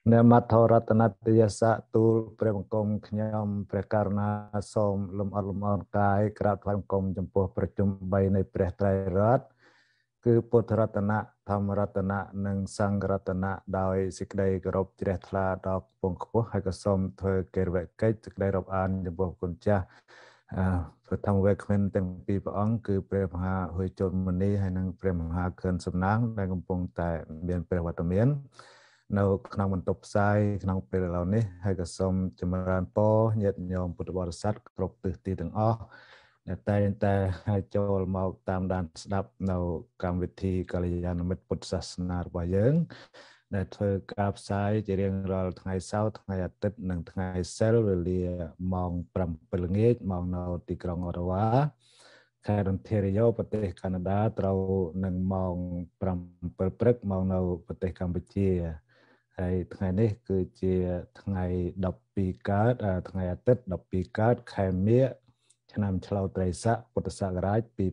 អ្នកមត្ថរតនតយសៈទូលព្រះបង្គំខ្ញុំព្រះករុណាសូមលំអរលំអរកាយក្រាបថ្វាយបង្គំចំពោះប្រជុំ3នៃព្រះត្រៃរតន៍គឺពុទ្ធរតនៈធម្មរតនៈនិងសង្ឃរតនៈដោយសេចក្តីគោរពជ្រះថ្លាដល់ពងខ្ពស់ហើយក៏សូមធ្វើកិរិយកិច្ចសេចក្តីរាប់អានចំពោះគុណចាស់ព្រះធម្មវេគ្មិនទាំងពីរព្រះអង្គគឺព្រះមហាហួយជុលមុនីហើយនិងព្រះមហាខឿនសំណាងដែលកំពុងតែមានព្រះវត្តមាននៅក្នុងបន្ទប់ផ្សាយក្នុងពេលឥឡូវនេះហើយក៏សូមចម្រើនពរញាតិញោមពុទ្ធបរិស័ទគ្រប់ទិសទីទាំងអស់ដែលតែងតែចូលមកតាមដានស្ដាប់នៅកម្មវិធីកល្យាណមិត្តពុទ្ធសាសនារបស់យើងដែលធ្វើការផ្សាយជារៀងរាល់ថ្ងៃសៅរ៍ថ្ងៃអាទិត្យនិងថ្ងៃសៅរ៍វេលាម៉ោង 7 ល្ងាចមកនៅទីក្រុងអូតាវ៉ាខេត្ត Ontario ប្រទេសកាណាដាត្រូវនឹងម៉ោង 7 ព្រឹកមកនៅប្រទេសកម្ពុជាហើយថ្ងៃនេះគឺជាថ្ងៃ12កើតថ្ងៃអាទិត្យ12កើតខែមិញឆ្នាំឆ្លូវត្រីស័កពុទ្ធសករាជ2565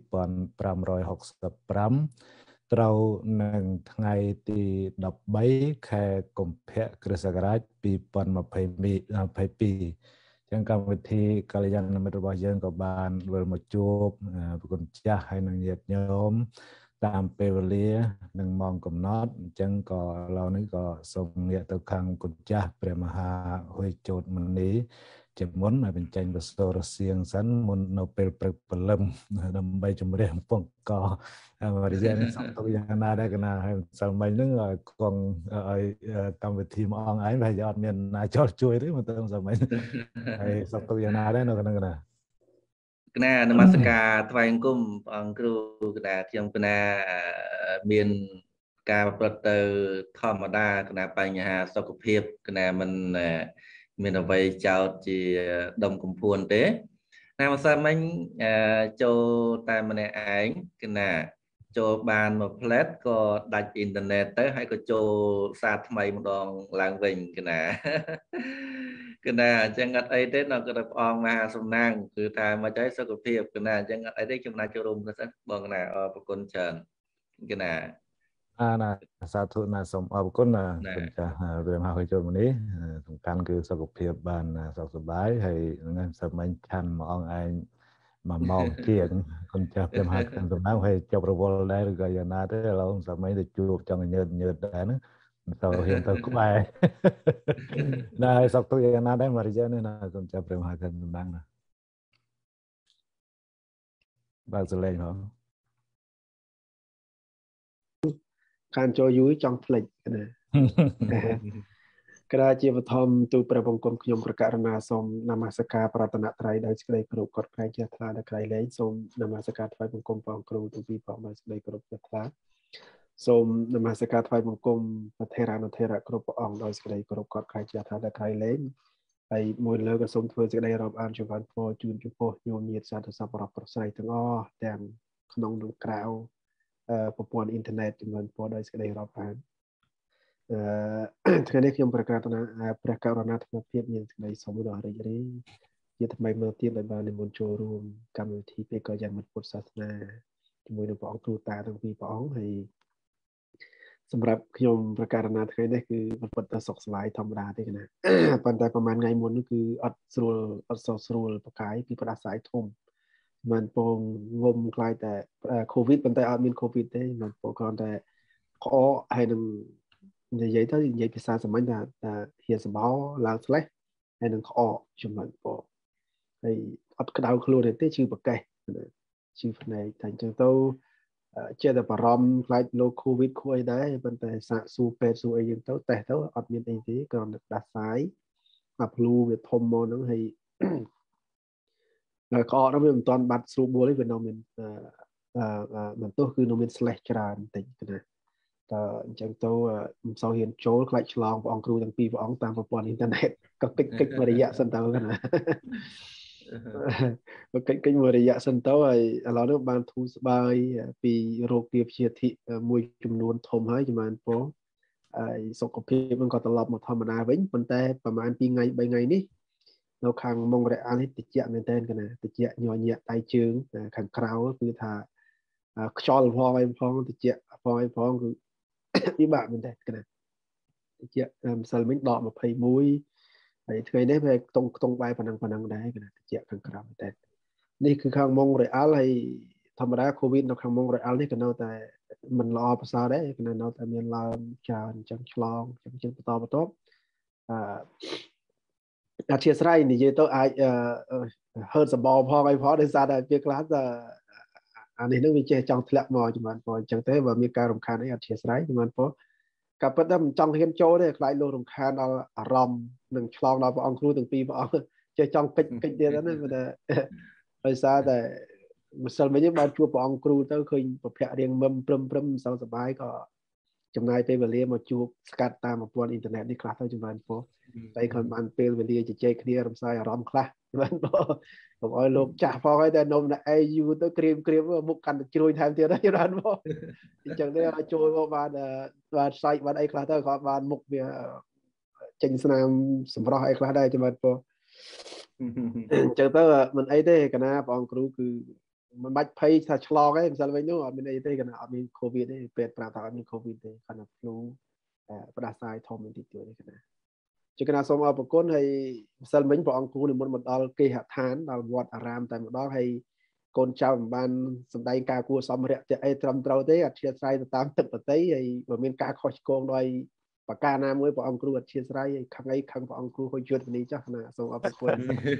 ត្រូវនឹងថ្ងៃទី13ខែកុម្ភៈគ្រិស្តសករាជ2022ចឹងកម្មវិធីកល្យាណមិត្តរបស់យើងក៏បានវិលមកជួបប្រគុណចាស់ហើយនឹងញាតិញោមតាមពេលវេលានិងម៉ោងកំណត់អញ្ចឹងក៏ឥឡូវនេះក៏សូមងាកទៅខាងគុណចាស់ព្រះមហាហួយជោតមុនីជាមុនឲ្យបញ្ចេញបសូរសៀងសិនមុននៅពេលព្រឹកព្រលឹមដើម្បីជំរះពងករយៈនេះសំទុកយ៉ាងណាដែរកណាហើយម្សិលមិញហ្នឹងគង់ឲ្យកម្មវិធីមួយអង្គឯងប្រហែលជាអត់មានណាចូលជួយទេមកទៅម្សិលមិញហើយសំទុកយ៉ាងណាដែរនៅក្នុងណាគណៈនមស្ការថ្វាយអង្គមព្រះអង្គគ្រូគណៈខ្ញុំគណៈមានការប្រព្រឹត្តទៅធម្មតាគណៈបញ្ហាសុខភាពគណៈមិនមានអ្វីចោតជាដុំកំភួនទេណាម្សិលមិញចូលតែម្នាក់ឯងគណៈចូលបានមួយផ្លែតក៏ដាច់អ៊ីនធឺណិតទៅហើយក៏ចូលសារថ្មីម្ដងឡើងវិញគណៈអញ្ចឹងអត់អីទេនៅក៏ព្រះអង្គមហាសំណាងគឺថាមិនអីសុខភាពគណៈអញ្ចឹងអត់អីទេខ្ញុំណាចូលរួមទៅសិនបងគណៈប្រគុណច្រើនគណៈណាសាធុណាសូមអរគុណណាគុណចាស់ព្រះមហាហួយជុលមុនីសំខាន់គឺសុខភាពបានសុខសប្បាយហើយនឹងសម្មិញឆាន់មួយអង្គឯង1 ម៉ោងជាងគុណចាស់ព្រះមហាខឿនសំណាងហើយចប់រវល់ដែរឬក៏យ៉ាងណាទេឥឡូវសម្មិញទៅជួបចង់ញើតដែរហ្នឹងមិនទៅហ៊ានទៅក្បែរណាហើយសុខទុក្ខយ៉ាងណាដែរមករយៈនេះណាគុណចាស់ព្រះមហាខឿនសំណាងណាបើកសលេងហ៎ខានចូលយូរចង់ផ្លេចណាក្រៅជាបឋមទូព្រះបង្គំខ្ញុំប្រកាសណាសូមនមស្ការប្រតនត្រ័យដោយសេចក្តីគោរពកត់ក្រាយជ្រះថ្លាដល់ក្រៃលែងសូមនមស្ការថ្វាយបង្គំព្រះអង្គគ្រូទាំងពីរព្រះអង្គដោយសេចក្តីគោរពជ្រះថ្លាសូមនមស្ការថ្វាយបង្គំព្រះថេរានុថេរៈគ្រប់ព្រះអង្គដោយសេចក្តីគោរពកត់ក្រាយជ្រះថ្លាដល់ក្រៃលែងហើយមួយលើក៏សូមធ្វើសេចក្តីរាប់អានចំពោះពរជូនចំពោះញោមញាតិសាធុសប្បុរសប្រស្រីទាំងអស់ទាំងក្នុងនិងក្រៅប្រព័ន្ធអ៊ីនធឺណិតចំនួនពរដោយសេចក្តីរាប់អានថ្ងៃនេះខ្ញុំប្រកាសថាព្រះករុណាធម៌ភាពមានសេចក្តីសុំដល់រីករាយជាថ្មីមកទៀតដែលបាននិមន្តចូលរួមកម្មវិធីពេលកល្យាណមិត្តពុទ្ធសាសនាជាមួយនឹងព្រះអង្គគ្រូតាទាំងពីរព្រះអង្គហើយសម្រាប់ខ្ញុំប្រកាសណាថ្ងៃនេះគឺពិតតែសុខសប្បាយធម្មតាទេកណាប៉ុន្តែប្រហែលថ្ងៃមុននោះគឺអត់ស្រួលប្រកាយគឺផ្ដាសាយធំមិនពងងុំខ្លាយតែ COVID ប៉ុន្តែអត់មាន COVID ទេមិនពងគ្រាន់តែក្អកហើយនឹងនិយាយភាសាសាមញ្ញថាហៀសម្បោឡើងស្លេះហើយនឹងក្អកចំណុចពហើយអត់ក្តៅខ្លួនទេឈឺប្រកេះឈឺភ្នែកតែអញ្ចឹងទៅចេះតែបារម្ភខ្លាចលោក COVID ខួយដែរប៉ុន្តែសាកសួរពេទ្យសួរអីយើងទៅតេស្តទៅអត់មានអីទេគ្រាន់តែដាស់សាយអាភ្លូវាធំមកហ្នឹងហើយក្អកនោះវាមិនទាន់បាត់ស្រួលបួលទេវានៅមានបន្ទោះគឺនៅមានស្លេះច្រើនបន្តិចណាតើអញ្ចឹងទៅមិនសូវហ៊ានចូលខ្លាចឆ្លងព្រះអង្គគ្រូទាំងពីរព្រះអង្គតាមប្រព័ន្ធអ៊ីនធឺណិតក៏កិច្ចមួយរយៈសិនទៅណាកិច្ចមួយរយៈសិនទៅហើយឥឡូវនេះបានធូរស្បើយពីរោគទាបជាធិមួយចំនួនធំហើយចំណានពងហើយសុខភាពมันក៏ត្រឡប់មកធម្មតាវិញប៉ុន្តែប្រហែល2 ថ្ងៃ 3 ថ្ងៃនេះនៅខាងម៉ុងរ៉េអាល់នេះតិចមែនតើកណាតិចញ័រញាក់ដៃជើងខាងក្រៅគឺថាខ្យល់ផងអីផងតិចផងអីផងគឺពិបាកមែនតើកណាជាសិលមិញដក21ហើយថ្ងៃនេះវាខ្ទង់បាយប៉ុណ្ណឹងដែរគេជាខាងក្រៅតែនេះគឺខាងម៉ុងរ៉េអាល់ហើយធម្មតាកូវីដនៅខាងម៉ុងរ៉េអាល់នេះក៏នៅតែមិនល្អប្រសើរដែរគឺនៅតែមានឡើងច្រើនអញ្ចឹងឆ្លងអញ្ចឹងបន្តអធិស្ឋាននិយាយទៅអាចហឺតសម្បោផងអីផងដោយសារតែវាខ្លះទៅអានេះនឹងវាចេះចង់ធ្លាក់មកចំនួនផងអញ្ចឹងទេបើមានការរំខានអីអធិស្ឋានចំនួនផងក៏ប៉ុន្តែមិនចង់ហ៊ានចូលទេខ្លាចលោករំខានដល់អារម្មណ៍នឹងឆ្លងដល់ព្រះអង្គគ្រូទាំងពីរព្រះអង្គចេះចង់កិច្ចទៀតហ្នឹងតែដោយសារតែម្សិលមិញបានជួបព្រះអង្គគ្រូទៅឃើញប្រភពរៀងមឹមព្រឹមសប្បាយក៏ចំណាយពេលវេលាមកជួបស្កាត់តាមប្រព័ន្ធអ៊ីនធឺណិតនេះខ្លះទៅចំនួនពោះតែគាត់បានពេលវេលាជជែកគ្នារំសាយអារម្មណ៍ខ្លះចំនួនពោះកុំឲ្យលោកចាស់ផងហើយតែនំនៅ AU ទៅក្រៀមមុខកាន់តែជ្រួយថែមទៀតចំនួនពោះអញ្ចឹងទេឲ្យចូលមកបានសាច់បានអីខ្លះទៅគាត់បានមុខវាចេញស្នាមសម្រស់អីខ្លះដែរចំនួនពោះអញ្ចឹងទៅមិនអីទេកណាព្រះអង្គគ្រូគឺមិនបាច់ភ័យថាឆ្លងទេម្សិលវិញនោះអត់មានអីទេកណាអត់មានកូវីដទេពេទ្យប្រាប់ថាអត់មានកូវីដទេគាត់ថា flu ផ្ដាសាយធំបន្តិចទៀតនេះកណាជាកណាសូមអរគុណហើយម្សិលមិញព្រះអង្គគ្រូនិមន្តមកដល់គេហដ្ឋានដល់វត្តអារាមតែម្ដងហើយកូនចៅមិនបានសម្ដែងការគួរសមរយៈអីត្រឹមត្រូវទេអធិស្ឋានទៅតាមទឹកបតីហើយបើមានការខុសឆ្គងដោយប្រការណាមួយព្រះអង្គគ្រូអធិស្ឋានហើយខឹងអីខឹងព្រះអង្គគ្រូហុយជួតគ្នាចាស់ណាសូមអរគុណ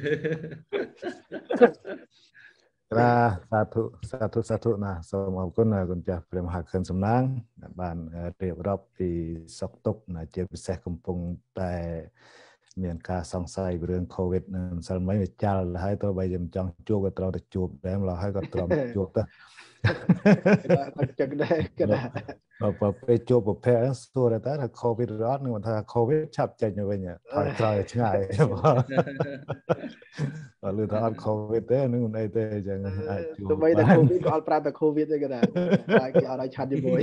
សាធុណាសូមអរគុណគុណចាស់ព្រះមហាក្រិនសំណាងបានរៀបរាប់ពីសុខទុក្ខណាជាពិសេសកំពុងតែមានការសង្ស័យពីរឿងកូវីដម្សិលមិញវាចាល់ហើយទោះបីយើងចង់ជួបក៏ត្រូវតែជួបដែរម្ល៉េះហើយក៏ត្រូវជួបទៅគាត់ចឹងដែរគេថាបើពេលជួបប្រភេទសួរតែថាកូវីដរត់នឹងថាកូវីដឆាប់ចេញទៅវិញថយក្រោយឆ្ងាយបើលឺថាអត់កូវីដទេនឹងមិនអីទេអញ្ចឹងអាចជួបទោះបីតែកូវីដក៏អត់ប្រាប់តែកូវីដទេគេថាតែគេអត់ឲ្យឆាត់ជាមួយ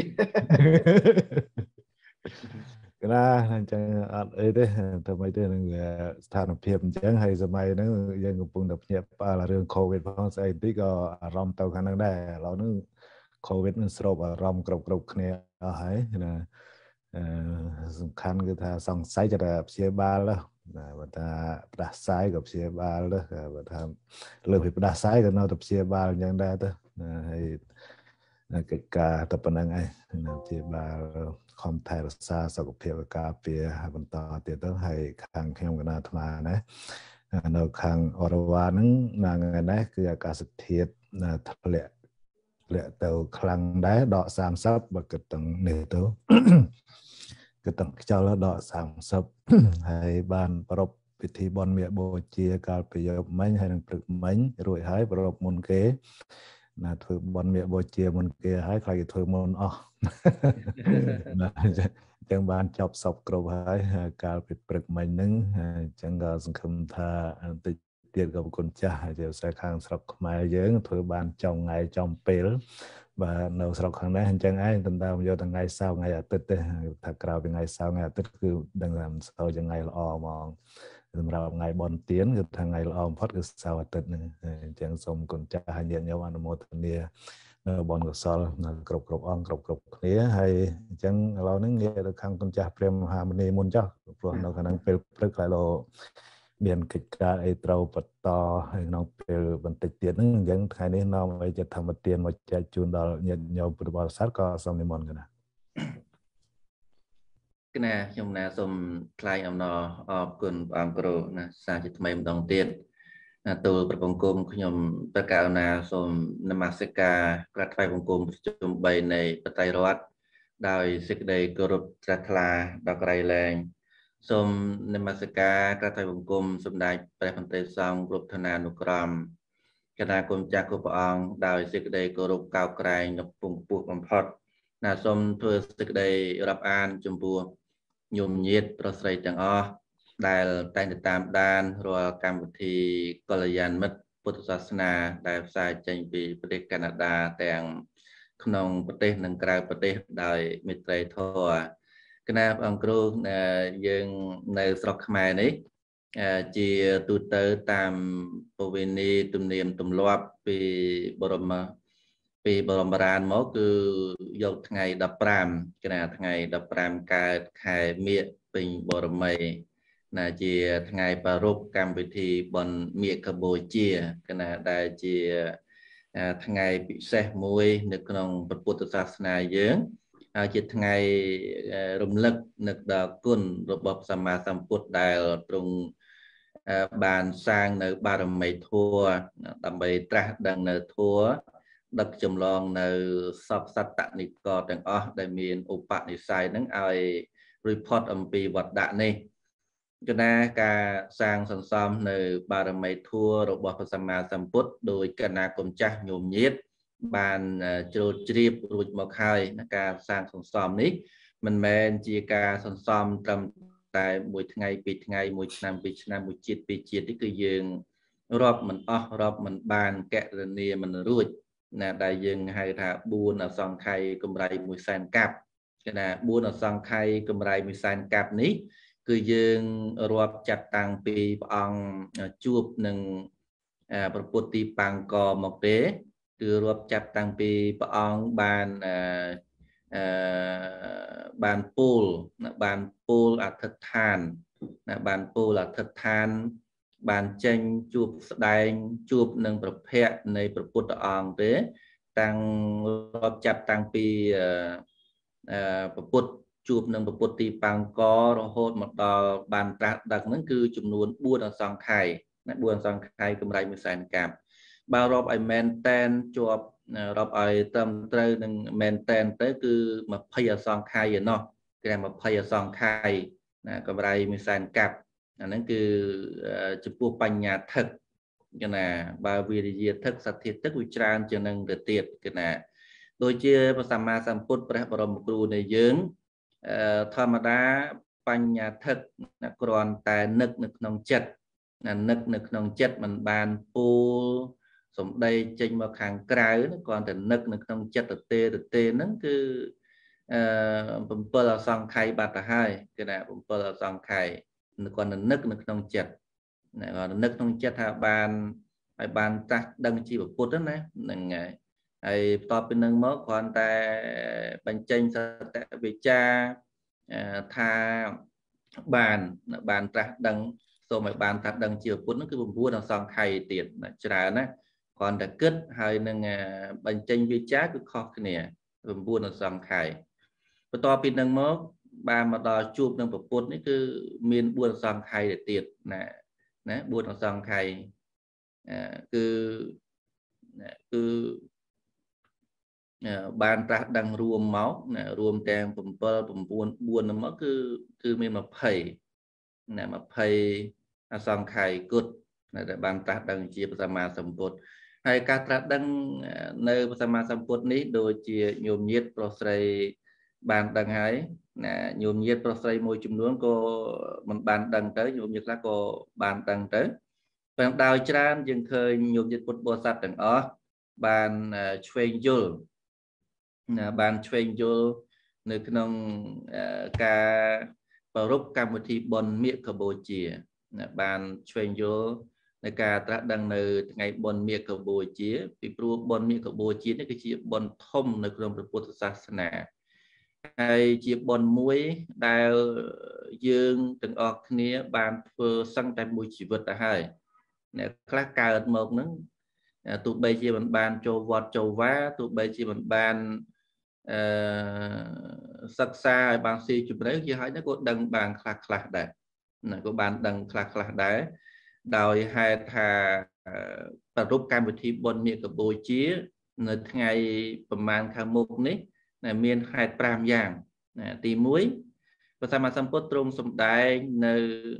កណាអញ្ចឹងអត់អីទេតែមិនទេនឹងស្ថានភាពអញ្ចឹងហើយសម័យហ្នឹងយើងកំពុងតែភ្ញាក់ផ្អើលរឿងកូវីដផងស្អីបន្តិចក៏អារម្មណ៍ទៅខាងហ្នឹងដែរឥឡូវហ្នឹងកូវីដនឹងស្រូបអារម្មណ៍គ្រប់គ្នាអស់ហើយណាសំខាន់គឺថាសង្ស័យតែព្យាបាលណាបើថាផ្ដាសាយក៏ព្យាបាលទៅបើថាលើពីផ្ដាសាយក៏នៅតែព្យាបាលអញ្ចឹងដែរទៅហើយកិច្ចការតែប៉ុណ្្នឹងឯងព្យាបាលខំថែរក្សាសុខភាពការពារបន្តទៀតទៅហើយខាងខ្ញុំកណាអាត្មាណានៅខាងអរវ៉ាហ្នឹងថ្ងៃនេះគឺអាកាសធាតុធ្លាក់ទៅខ្លាំងដែរដក30បើគិតទាំងនេះទៅគិតទាំងខ្យល់ដក30ហើយបានប្រពពិធីបុណ្យមាឃបូជាកាលពីយប់មិញហើយនឹងព្រឹកមិញរួចហើយប្រពមុនគេណាធ្វើបុណ្យមាឃបូជាមុនគេហើយខ្លាចគេធ្វើមុនអស់ណាអញ្ចឹងបានចប់សពគ្រប់ហើយកាលពីព្រឹកមិញហ្នឹងអញ្ចឹងក៏សង្ឃឹមថាបន្តិចទៀតក៏ប្រគុណចាស់ជាភាសាខាងស្រុកខ្មែរយើងធ្វើបានចំថ្ងៃចំពេលបាទនៅស្រុកខាងនេះអញ្ចឹងឯងដណ្ដើមយកថ្ងៃសៅរ៍ថ្ងៃអាទិត្យទេថាក្រៅពីថ្ងៃសៅរ៍ថ្ងៃអាទិត្យគឺដឹងថាមិនសូវជាថ្ងៃល្អហ្មងសម្រាប់ថ្ងៃបុណ្យទានគឺថ្ងៃល្អបំផុតគឺសៅរ៍អាទិត្យហ្នឹងអញ្ចឹងសូមគុណចាស់ហើយញាតិញោមអនុមោទនានៅបុណ្យកុសលនៅគ្រប់អង្គគ្រប់គ្នាហើយអញ្ចឹងឥឡូវហ្នឹងងាកទៅខាងគុណចាស់ព្រះមហាមុនីមុនចុះព្រោះនៅខាងហ្នឹងពេលព្រឹកឡូវមានកិច្ចការអីត្រូវបន្តហើយក្នុងពេលបន្តិចទៀតហ្នឹងអញ្ចឹងថ្ងៃនេះនាំឲ្យចិត្តធម្មទានមកចែកជូនដល់ញាតិញោមពុទ្ធបរិស័ទក៏សូមនិមន្តកណាខ្ញុំណាសូមថ្លែងអំណរអរគុណព្រះអង្គគ្រូណាសាជាថ្មីម្ដងទៀតទូលប្រពង្គមខ្ញុំព្រះករុណាសូមនមស្ការក្រាបថ្វាយបង្គំប្រជុំ3នៃបត្រៃរតន៍ដោយសេចក្តីគោរពជ្រះថ្លាដល់ក្រៃលែងសូមនមស្ការក្រាបថ្វាយបង្គំសម្ដេចព្រះបន្ទាយសង្ឃគ្រប់ឋានានុក្រមគណៈគុណចាស់គ្រប់ព្រះអង្គដោយសេចក្តីគោរពកោតក្រែងនិងពងពោះបំផុតណាសូមធ្វើសេចក្តីរាប់អានចំពោះញោមញាតិប្រុសស្រីទាំងអស់ដែលតែងតែតាមដានរាល់កម្មវិធីកល្យាណមិត្តពុទ្ធសាសនាដែលផ្សាយចេញពីប្រទេសកាណាដាទាំងក្នុងប្រទេសនិងក្រៅប្រទេសដោយមេត្រីធម៌គណៈអង្គគ្រូយើងនៅស្រុកខ្មែរនេះជាទូទៅតាមប្រវេណីទំនៀមទម្លាប់ពីបរមរាណមកគឺយកថ្ងៃ15គណៈថ្ងៃ15កើតខែមិញពេញបរមីណាជាថ្ងៃប្រារព្ធកម្មវិធីបុណ្យមាឃបូជាគណៈដែលជាថ្ងៃពិសេសមួយនៅក្នុងពុទ្ធសាសនាយើងហើយជាថ្ងៃរំលឹកនឹកដល់គុណរបស់សម្មាសម្ពុទ្ធដែលទ្រង់បានសាងនៅបារមីធម៌ដើម្បីត្រាស់ដឹងនៅធម៌ដឹកចម្លងនៅសពសត្តនិកទាំងអស់ដែលមានឧបនិស្ស័យនឹងឲ្យរួចផុតអំពីវត្តដាក់នេះគណៈការសាងសន្សំនៅបារមីធម៌របស់ព្រះសម្មាសម្ពុទ្ធដោយគណៈគុំចាស់ញោមញាតបានជ្រោតជ្រាបរួចមកហើយការសាងសន្សំនេះមិនមែនជាការសន្សំត្រឹមតែមួយថ្ងៃពីរថ្ងៃមួយឆ្នាំពីរឆ្នាំមួយជាតិពីរជាតិនេះគឺយើងរាប់មិនអស់រាប់មិនបានកណនាមិនរួចណាដែលយើងហៅថា4អសង្ខ័យកម្រៃ100,000កាប់គឺថា4អសង្ខ័យកម្រៃ100,000កាប់នេះគឺយើងរាប់ចាត់តាំងពីព្រះអង្គជួបនឹងព្រះពុទ្ធទីបង្កមកទេគឺរាប់ចាប់តាំងពីព្រះអង្គបានពូលអធិដ្ឋានបានពូលអធិដ្ឋានបានចេញជួបស្ដែងជួបនឹងប្រភពនៃព្រះពុទ្ធអង្គទេតាំងរាប់ចាប់តាំងពីព្រះពុទ្ធជួបនឹងព្រះពុទ្ធទីបង្ករហូតមកដល់បានត្រាស់ដឹកហ្នឹងគឺចំនួន4អសង្ខ័យ4អសង្ខ័យកម្រៃ100,000កាប់បើរាប់ឲ្យមែនតែនជាប់រាប់ឲ្យត្រឹមត្រូវនឹងមែនតែនទៅគឺ20អសង្ខ័យឯណោះគេថា20អសង្ខ័យណាកម្រៃ100,000កាប់អាហ្នឹងគឺចំពោះបញ្ញាធិកគេណាបើវិរិយាធិកសទ្ធាធិកវាច្រើនជាងនឹងទៅទៀតគេណាដូចជាព្រះសម្មាសម្ពុទ្ធព្រះបរមគ្រូនៃយើងធម្មតាបញ្ញាធិកគ្រាន់តែនឹកនៅក្នុងចិត្តនឹកនៅក្នុងចិត្តមិនបានពូលសំដីចេញមកខាងក្រៅគ្រាន់តែនឹកនៅក្នុងចិត្តទទេហ្នឹងគឺ7អសង្ខ័យបាត់ទៅហើយគឺថា7អសង្ខ័យគ្រាន់តែនឹកនៅក្នុងចិត្តគ្រាន់តែនឹកក្នុងចិត្តថាបានឲ្យបានត្រាស់ដឹងជាពុទ្ធណាហ្នឹងហើយបន្ទាប់ពីនឹងមកគ្រាន់តែបញ្ចេញសតិវិជ្ជាថាបានត្រាស់ដឹងសូមឲ្យបានត្រាស់ដឹងជាពុទ្ធនោះគឺ9អសង្ខ័យទៀតច្រើនណាគ្រាន់តែគិតហើយនឹងបញ្ចេញវិជ្ជាគឺខុសគ្នា9អសង្ខ័យបន្ទាប់ពីនឹងមកបានមកដល់ជួបនឹងពុទ្ធនេះគឺមាន4អសង្ខ័យទៀតណា4អសង្ខ័យគឺបានត្រាស់ដឹងរួមមករួមទាំង7 9 4នោះមកគឺមាន20 អសង្ខ័យគុតដែលបានត្រាស់ដឹងជាព្រះសម្មាសម្ពុទ្ធហើយការត្រាស់ដឹងនៅព្រះសម្មាសម្ពុទ្ធនេះដូចជាញោមញាតប្រុសស្រីបានដឹងហើយញោមញាតប្រុសស្រីមួយចំនួនក៏មិនបានដឹងទៅញោមញាតខ្លះក៏បានដឹងទៅប៉ុន្តែដោយច្រើនយើងឃើញញោមញាតពុទ្ធបរិស័ទទាំងអស់បានឆ្វេងយល់នៅក្នុងការប្រារព្ធកម្មវិធីបុណ្យមាឃបូជាបានឆ្វេងយល់ในការត្រាស់ដឹងនៅថ្ងៃបុណ្យមាឃបូជាពីព្រោះបុណ្យមាឃបូជានេះគឺជាបុណ្យធំនៅក្នុងព្រះពុទ្ធសាសនាហើយជាបុណ្យមួយដែលយើងទាំងអស់គ្នាបានធ្វើសឹងតែមួយជីវិតទៅហើយអ្នកខ្លះកើតមកហ្នឹងទោះបីជាមិនបានចូលវត្តចូលវាទោះបីជាមិនបានសិក្សាឲ្យបានស៊ីជម្រៅជាហើយក៏ដឹងបានខ្លះដែរក៏បានដឹងខ្លះដែរដោយហេតុថាប្រារព្ធកម្មវិធីបុណ្យមាឃបូជានៅថ្ងៃប្រមាណខាងមុខនេះមានហេតុ5យ៉ាងទី1ព្រះសម្មាសម្ពុទ្ធទ្រង់សម្ដែងនៅ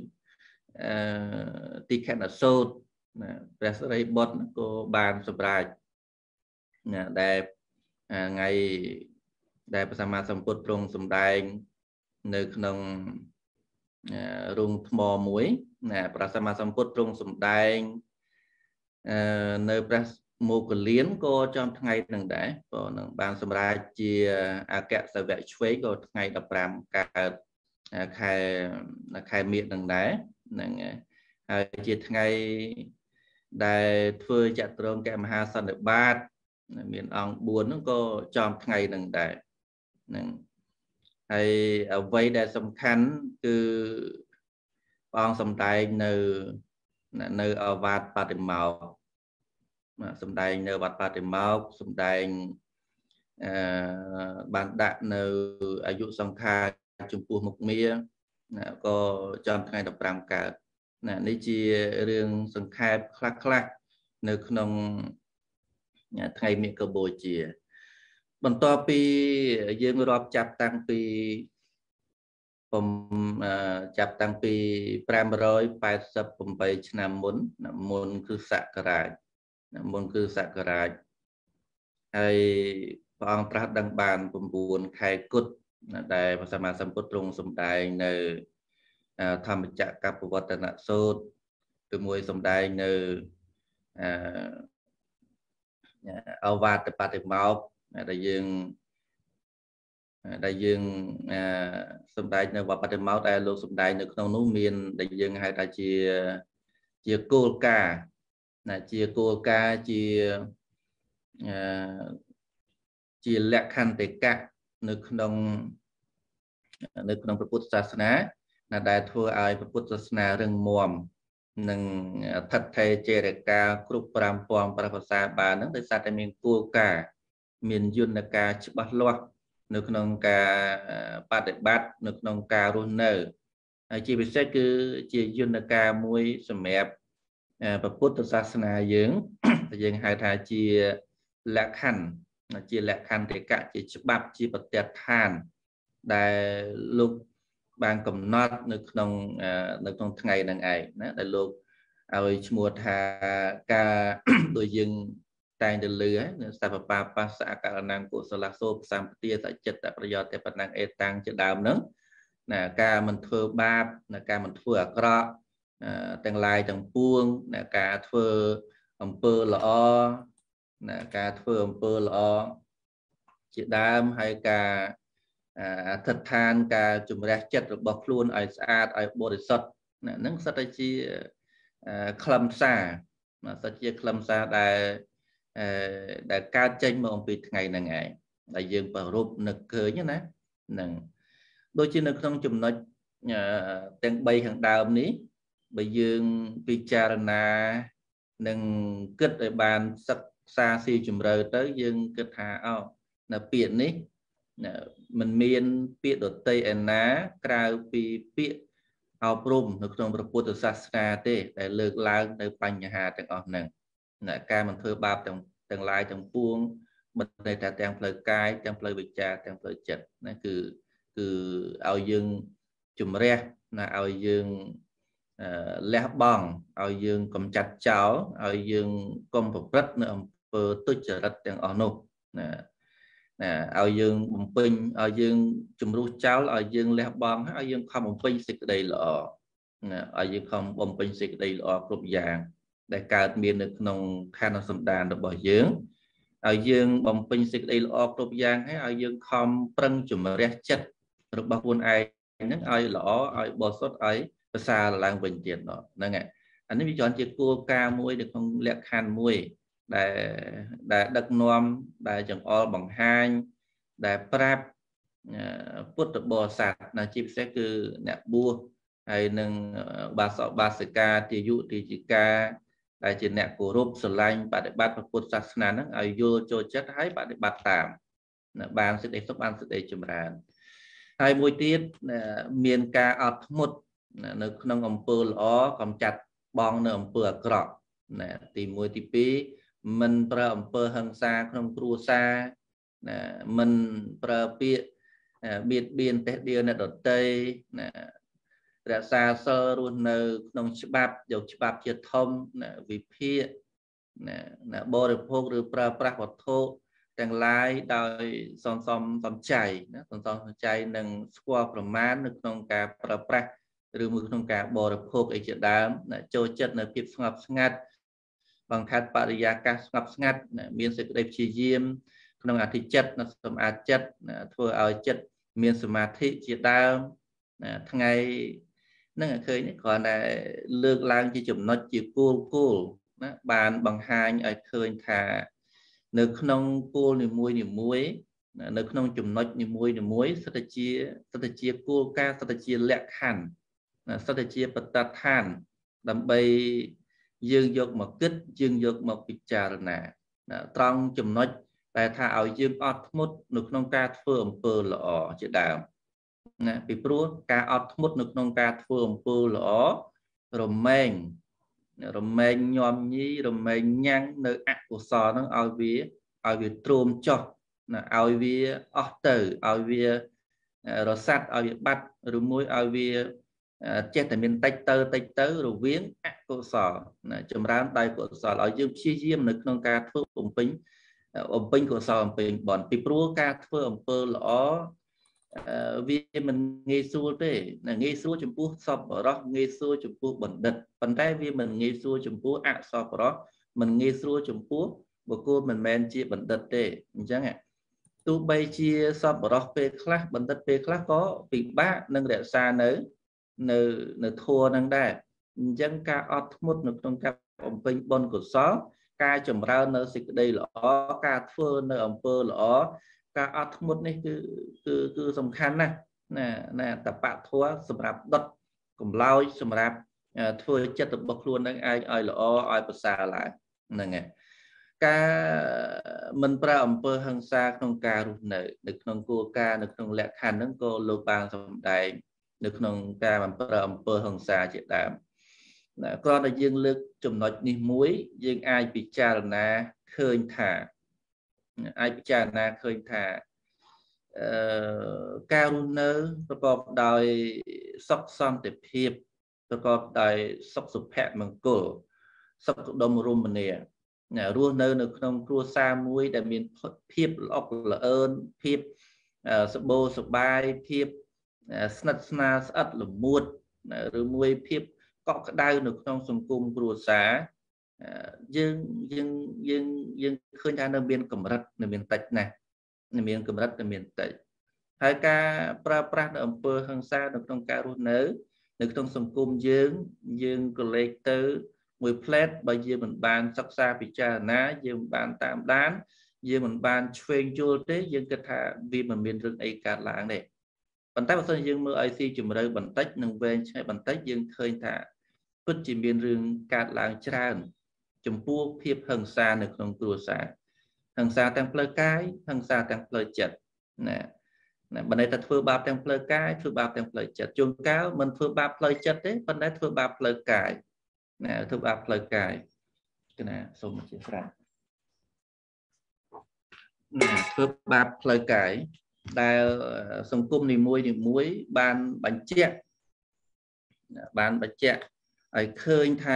ទីខណសូត្រព្រះសិរីបុត្រក៏បានសម្រេចដែលថ្ងៃដែលព្រះសម្មាសម្ពុទ្ធទ្រង់សម្ដែងនៅក្នុងរូងថ្មមួយព្រះសម្មាសម្ពុទ្ធទ្រង់សម្ដែងនៅព្រះមោគលានក៏ចំថ្ងៃនឹងដែរក៏នឹងបានសម្រេចជាអគ្គសវៈឆ្វេងក៏ថ្ងៃ15កើតខែមិញនឹងដែរហ្នឹងហើយជាថ្ងៃដែលធ្វើចតុរង្គមហាសន្និបាតមានអង្គ4ហ្នឹងក៏ចំថ្ងៃនឹងដែរហ្នឹង hay vây để sầm khánh cứ bong sầm tay nơi ở vạt ba tìm màu sầm tay nơi vạt ba tìm màu sầm tay bạn đã nơi ở dụ sông khai trung quốc một mía có trong ngày đọc làm cả này chỉ riêng sông khai khắc khắc nơi không ngày miệng cơ bồi chìa bằng to pi dương rộp chạp tăng piผมจับตั้งปี588ឆ្នាំមុនមុនគឺសករាជមុនគឺសករាជហើយព្រះអង្គត្រាស់ដឹងបាន9ខែគុតដែលព្រះសម្មាសម្ពុទ្ធទ្រង់សម្ដែងនៅធម្មចក្រកប្បវត្តនសូត្រជាមួយសម្ដែងនៅអវាទបតិមោខដែលយើងសម្ដែងនៅវត្តបតិមោខដែលលោកសម្ដែងនៅក្នុងនោះមានដែលយើងហៅថាជាគោលការណ៍ជាគោលការណ៍ជាលក្ខន្តិកៈនៅក្នុងព្រះពុទ្ធសាសនាដែលធ្វើឲ្យព្រះពុទ្ធសាសនារឹងមាំនិងថិតថេរចេរកាគ្រប់5ពំព្រះភាសាបានហ្នឹងដោយសារតែមានគោលការណ៍មានយន្តការច្បាស់លាស់នៅក្នុងការបដិបត្តិនៅក្នុងការរស់នៅហើយជាពិសេសគឺជាយន្តការមួយសម្រាប់ព្រះពុទ្ធសាសនាយើងហៅថាជាលក្ខណ្ឌជាលក្ខន្តិកៈជាច្បាប់ជាប្រតិឋានដែលលោកបានកំណត់នៅក្នុងថ្ងៃហ្នឹងឯងណាដែលលោកឲ្យឈ្មោះថាការដោយយើងតែងទៅលឺហ្នឹងសពបាបស្សៈករណង្គកុសលសោសម្បទាសចិត្តប្រយោជន៍តែប៉ុណ្ណឹងអេតាំងជាដើមហ្នឹងណាការមិនធ្វើបាបការមិនធ្វើអាក្រក់ទាំងឡាយទាំងពួងការធ្វើអំពើល្អការធ្វើអំពើល្អជាដើមហើយការអធិដ្ឋានការជំរះចិត្តរបស់ខ្លួនឲ្យស្អាតឲ្យបរិសុទ្ធហ្នឹងសិតតែជាខ្លឹមសារសិតជាខ្លឹមសារដែលកើតចេញមកអំពីថ្ងៃហ្នឹងឯងដែលយើងប្ររពនឹកឃើញណាហ្នឹងដូចជានៅក្នុងចំណុចទាំង3ខាងដើមនេះបើយើងពិចារណានិងគិតឲ្យបានសិក្សាស៊ីជម្រៅទៅយើងគិតថានៅពាក្យនេះมันមានពាក្យដតីឯណាក្រៅពីពាក្យអប់រំនៅក្នុងព្រះពុទ្ធសាសនាទេដែលលើកឡើងនៅបញ្ហាទាំងអស់ហ្នឹងការមិនធ្វើបាបទាំងឡាយទាំងពួងមិនតែទាំងផ្លូវកាយទាំងផ្លូវវិជ្ជាទាំងផ្លូវចិត្តណាគឺឲ្យយើងជំរះឲ្យយើងលះបង់ឲ្យយើងកំចាត់ចោលឲ្យយើងកុំប្រព្រឹត្តនៅអំពើទុច្ចរិតទាំងអស់នោះឲ្យយើងបំពេញឲ្យយើងជំរុះចោលឲ្យយើងលះបង់ឲ្យយើងខំបំពេញសេចក្តីល្អឲ្យយើងខំបំពេញសេចក្តីល្អគ្រប់យ៉ាងដែលកើតមាននៅក្នុងខណ្ឌសន្តានរបស់យើងឲ្យយើងបំពេញសេចក្តីល្អគ្រប់យ៉ាងហើយឲ្យយើងខំប្រឹងជំរះចិត្តរបស់ខ្លួនឯងហ្នឹងឲ្យល្អឲ្យបរិសុទ្ធឲ្យប្រសើរឡើងវិញទៀតហ្នឹងហើយអានេះវាច្រើនជាគោលការណ៍មួយនៅក្នុងលក្ខខណ្ឌមួយដែលដឹកនាំដែលចង្អុលបង្ហាញដែលប្រាប់ពុទ្ធបរិស័ទជាពិសេសគឺអ្នកបួសហើយនឹងបាសកបាសិកាទាយុទាយិកាដែលជាអ្នកគោរពស្រឡាញ់បដិបត្តិព្រះពុទ្ធសាសនាហ្នឹងឲ្យយល់ចូលចិត្តហើយបដិបត្តិតាមបានសេចក្តីសុខបានសេចក្តីចម្រើនហើយមួយទៀតមានការអត់ធ្មត់នៅក្នុងអំពើល្អកំចាត់បងនៅអំពើអាក្រក់ទី1ទី2មិនប្រើអំពើហិង្សាក្នុងគ្រួសារមិនប្រើពាក្យបៀតបៀនតេះដៀលអ្នកដទៃរក្សាសិលរស់នៅក្នុងច្បាប់យកច្បាប់ជាធំវិភាគបរិភោគឬប្រើប្រាស់វត្ថុទាំងឡាយដោយសំចៃនិងស្គាល់ប្រមាណនៅក្នុងការប្រើប្រាស់ឬមួយក្នុងការបរិភោគអីជាដើមចូលចិត្តនៅភាពស្ងប់ស្ងាត់បង្កើតបរិយាកាសស្ងប់ស្ងាត់មានសេចក្តីព្យាយាមក្នុងអធិចិត្តសម្អាតចិត្តធ្វើឲ្យចិត្តមានសមាធិជាដើមថ្ងៃហ្នឹងឃើញគ្រាន់តែលើកឡើងជាចំណុចជាគោលណាបានបង្ហាញឲ្យឃើញថានៅក្នុងគោលនីមួយនៅក្នុងចំណុចនីមួយសិតតែជាគោលការណ៍សិតតែជាលក្ខខណ្ឌសិតតែជាបទដ្ឋានដើម្បីយើងយកមកគិតយើងយកមកពិចារណាត្រង់ចំណុចដែលថាឲ្យយើងអត់ធ្មត់នៅក្នុងការធ្វើអំពើល្អជាដើមណាពីព្រោះការអត់ធ្មត់នៅក្នុងការធ្វើអំពើល្អរមែងញោមញីរមែងញ៉ាំងនៅអកុសលហ្នឹងឲ្យវាទ្រាំចុះណាឲ្យវាអស់ទៅឲ្យវារសាត់ឲ្យវាបាត់ឬមួយឲ្យវាចេះតែមានតិចទៅរវាងអកុសលណាចម្រើនដោយកុសលឲ្យយើងព្យាយាមនៅក្នុងការធ្វើបំពេញកុសលបំពេញបុណ្យពីព្រោះការធ្វើអំពើល្អវាមិនងាយស្រួលទេងាយស្រួលចំពោះសប្បុរសងាយស្រួលចំពោះបណ្ឌិតប៉ុន្តែវាមិនងាយស្រួលចំពោះអសប្បុរសមិនងាយស្រួលចំពោះបុគ្គលមិនមែនជាបណ្ឌិតទេអញ្ចឹងទោះបីជាសប្បុរសពេលខ្លះបណ្ឌិតពេលខ្លះក៏ពិបាកនឹងរក្សានៅធម៌នឹងដែរអញ្ចឹងការអត់ធ្មត់នៅក្នុងការបំពេញបុណ្យកុសលការចម្រើននៅសេចក្តីល្អការធ្វើនៅអំពើល្អការអត់ធ្មត់នេះគឺសំខាន់ណាស់ណាតបៈធម៌សម្រាប់ដុតកម្លោចសម្រាប់ធ្វើចិត្តរបស់ខ្លួននឹងឯងឲ្យល្អឲ្យប្រសើរឡើងហ្នឹងហើយការមិនប្រើអំពើហិង្សាក្នុងការរស់នៅក្នុងគោលការណ៍នៅក្នុងលក្ខខណ្ឌហ្នឹងក៏លោកបានសម្ដែងនៅក្នុងការមិនប្រើអំពើហិង្សាជាដើមគ្រាន់តែយើងលើកចំណុចនេះមួយយើងអាចពិចារណាឃើញថាការរស់នៅប្រកបដោយសុខសន្តិភាពប្រកបដោយសុខសុភមង្គលសុខដុមរមនារស់នៅក្នុងគ្រួសារមួយដែលមានភាពល្អក់ល្អឿនភាពសបោសបាយភាពស្និទ្ធស្នាលស្អិតល្មួតឬមួយភាពកក់ក្ដៅនៅក្នុងសង្គមគ្រួសារយើងឃើញថានៅមានកម្រិតនៅមានតិចណាស់នៅមានកម្រិតនៅមានតិចហើយការប្រើប្រាស់នៅអំពើហិង្សានៅក្នុងការរស់នៅក្នុងសង្គមយើងក៏លេចទៅមួយផ្លែតបើយើងមិនបានសិក្សាពិចារណាយើងមិនបានតាមដានយើងមិនបានឆ្វេងយល់ទេយើងគិតថាវាមិនមានរឿងអីកើតឡើងទេប៉ុន្តែបើសិនយើងមើលឲ្យស៊ីជម្រៅបន្តិចនិងវែងឆ្ងាយបន្តិចយើងឃើញថាពិតជាមានរឿងកើតឡើងច្រើនចំពោះភាពហិង្សានៅក្នុងគ្រួសារហិង្សាទាំងផ្លូវកាយហិង្សាទាំងផ្លូវចិត្តណាបើន័យថាធ្វើបាបទាំងផ្លូវកាយធ្វើបាបទាំងផ្លូវចិត្តជួនកាលមិនធ្វើបាបផ្លូវចិត្តទេប៉ុន្តែធ្វើបាបផ្លូវកាយណាធ្វើបាបផ្លូវកាយណាសូមអធិស្ឋានធ្វើបាបផ្លូវកាយដែលសង្គមនីមួយបានបញ្ជាក់ឲ្យឃើញថា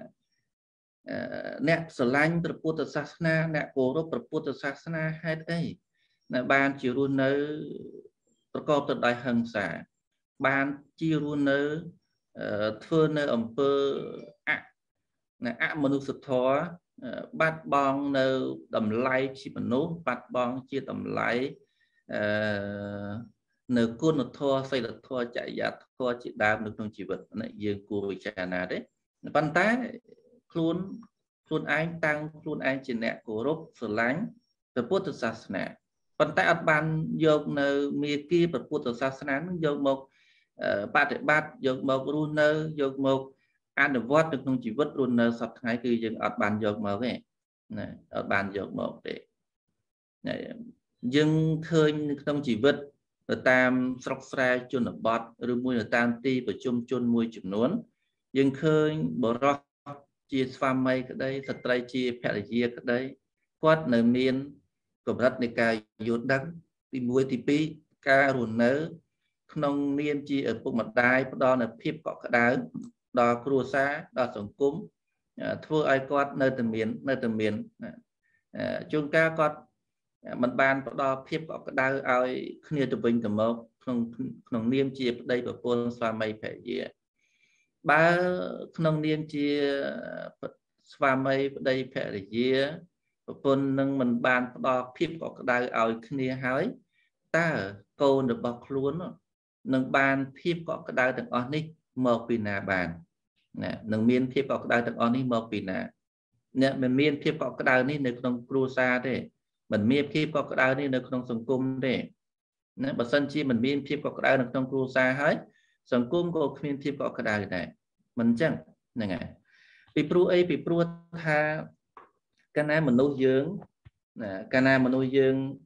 អ្នកស្រឡាញ់ព្រះពុទ្ធសាសនាអ្នកគោរពព្រះពុទ្ធសាសនាហេតុអីបានជារស់នៅប្រកបទៅដោយហិង្សាបានជារស់នៅធ្វើនៅអំពើអមនុស្សធម៌បាត់បង់នៅតម្លៃជាមនុស្សបាត់បង់ជាតម្លៃនៅគុណធម៌សីលធម៌ចរិយាធម៌ជាដើមនៅក្នុងជីវិតយើងគួរពិចារណាទេប៉ុន្តែខ្លួនឯងតាំងខ្លួនឯងជាអ្នកគោរពស្រឡាញ់ព្រះពុទ្ធសាសនាប៉ុន្តែអត់បានយកនៅមាគ៌ាព្រះពុទ្ធសាសនានឹងយកមកបប្រតិបត្តិយកមករស់នៅយកមកអនុវត្តនៅក្នុងជីវិតរស់នៅសប្តាហ៍ថ្ងៃគឺយើងអត់បានយកមកទេណាអត់បានយកមកទេយើងឃើញនៅក្នុងជីវិតទៅតាមស្រុកស្រែជនបទឬមួយទៅតាមទីប្រជុំជនមួយចំនួនយើងឃើញបរិសុទ្ធជាស្វាមីក្តីស្ត្រីជាភរិយាក្តីគាត់នៅមានកម្រិតនៃការយល់ដឹងទី1ទី2ការរស់នៅក្នុងនាមជាឪពុកម្ដាយផ្ដល់នូវភាពកក់ក្ដៅដល់គ្រួសារដល់សង្គមធ្វើឲ្យគាត់នៅតែមានជួនកាលគាត់មិនបានផ្ដល់ភាពកក់ក្ដៅឲ្យគ្នាទៅវិញទៅមកក្នុងនាមជាប្តីប្រពន្ធស្វាមីភរិយាបើក្នុងនាមជាស្វាមីប្តីភរិយាប្រពន្ធនឹងមិនបានផ្ដល់ភាពកក់ក្ដៅឲ្យគ្នាហើយតើកូនរបស់ខ្លួននឹងបានភាពកក់ក្ដៅទាំងអស់នេះមកពីណាបានណានឹងមានភាពកក់ក្ដៅទាំងអស់នេះមកពីណាអ្នកមិនមានភាពកក់ក្ដៅនេះនៅក្នុងគ្រួសារទេ mình miên khiếp có cái đau đi nơi trong sông cung đấy nè bà sân chi mình miên khiếp có cái đau nơi trong cua xa hết sông cung có miên khiếp có cái đau này mình chẳng này ngày bị pru tha cái này mình nuôi dưỡng cái này mình nuôi dưỡng